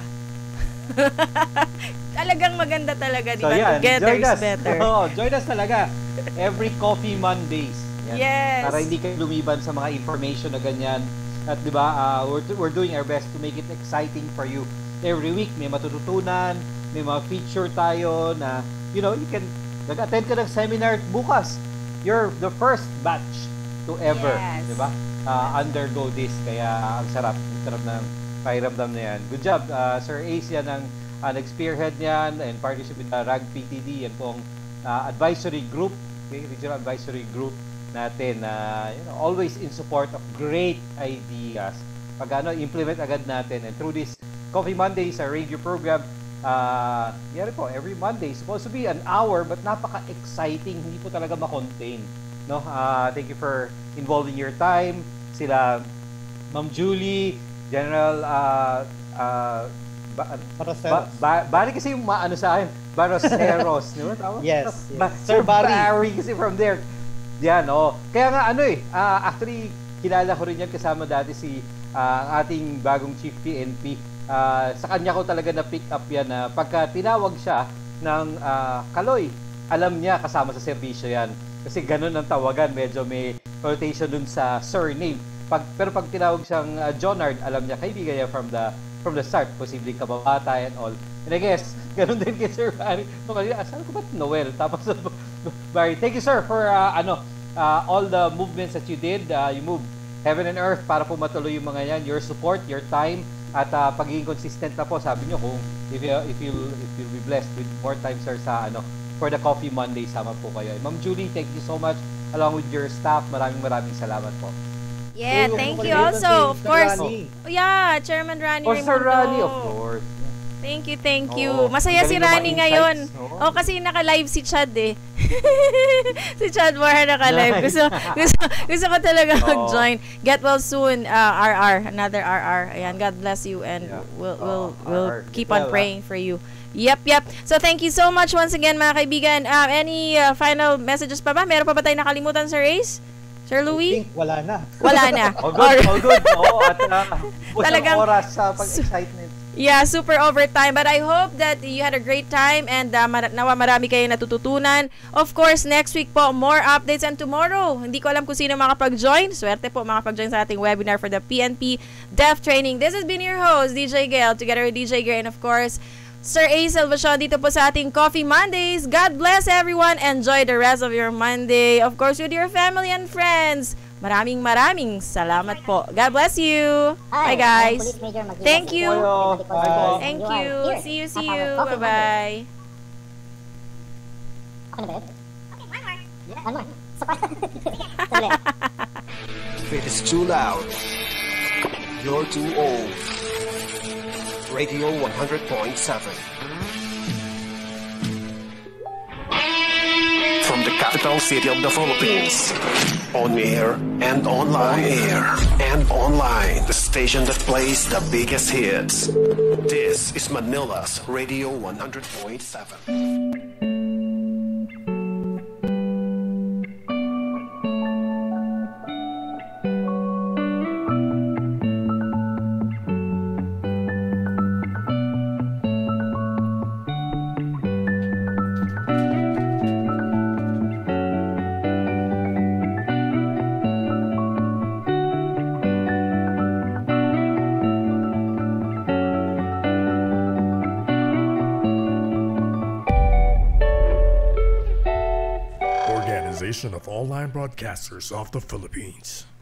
Talagang maganda talaga, di ba? Together is better. Join us talaga. Every Coffee Mondays. Yan. Yes. Para hindi kayo lumiban sa mga information na ganyan. At di ba, we're doing our best to make it exciting for you. Every week may matututunan, may mga feature tayo na, you can nag-attend ka ng seminar bukas. You're the first batch to ever, di ba? Undergo this. Kaya ang sarap ng pakiramdam na yan. Good job, Sir Ace, yan ang nag-spearhead niyan and partnership with the RAGPTD, yan pong advisory group, regional advisory group natin, always in support of great ideas. Pag implement agad natin, and through this Coffee Mondays, our radio program, yan po, every Monday, supposed to be an hour, but napaka-exciting, hindi po talaga ma-contain. No? Thank you for involving your time. Sila Ma'am Julie, General Barry kasi yung sa akin, Bayaning, di ba? Tama? Yes. Sir Barry kasi from there. Yan, Kaya nga actually, kilala ko rin yan kasama dati si ating bagong Chief PNP. Sa kanya ko talaga na-pick up yan na pagka tinawag siya ng Kaloy, alam niya kasama sa serbisyo yan. Kasi ganun ang tawagan, medyo may rotation dun sa surname. Pero pag tinawag siyang Jonard, alam niya, kaibigan niya from the start, posibleng kababata and all. And I guess, ganun din kay Sir Barry. So, kanina, saan ko ba Noel? Tapos, Barry, thank you, sir, for all the movements that you did. You moved heaven and earth para po matuloy yung mga yan. Your support, your time, at pagiging consistent na po. Sabi niyo kung if you'll be blessed with more time, sir, sa for the Coffee Monday, sama po kayo. Ma'am Julie, thank you so much. Along with your staff, maraming salamat po. Yeah, thank you also. Of course. Yeah, Chairman Rannie Or Sir Raymundo. Rannie, of course. Thank you. Masaya si Rannie ngayon. Kasi naka-live si Chad eh. Si Chad Moore naka-live. Gusto ko talaga mag-join. Get well soon, RR. Another RR. Ayan, God bless you and we'll keep on praying for you. Yep. So thank you so much once again, mga kaibigan. Any final messages pa ba? Meron pa ba tayo nakalimutan, Sir Ace? Sir Louie? Wala na. All good. At talagang oras sa pag-excitement. Yeah, super overtime. But I hope that you had a great time and nawa marami kayo natututunan. Of course, next week po, more updates, and tomorrow, hindi ko alam kung sino makapag-join. Swerte po makapag-join sa ating webinar for the PNP Deaf Training. This has been your host, DJ GAIL, together with DJ Gray, and of course, Sir A. Salvacion dito po sa ating Coffee Mondays. God bless everyone. Enjoy the rest of your Monday. Of course, with your family and friends. Maraming salamat po. God bless you. Bye, guys. Thank you. Thank you. See you. Bye-bye. If it is too loud, you're too old. Radio 100.7. From the capital city of the Philippines, on air and online. On air and online. The station that plays the biggest hits. This is Manila's Radio 100.7. Of Online Broadcasters of the Philippines.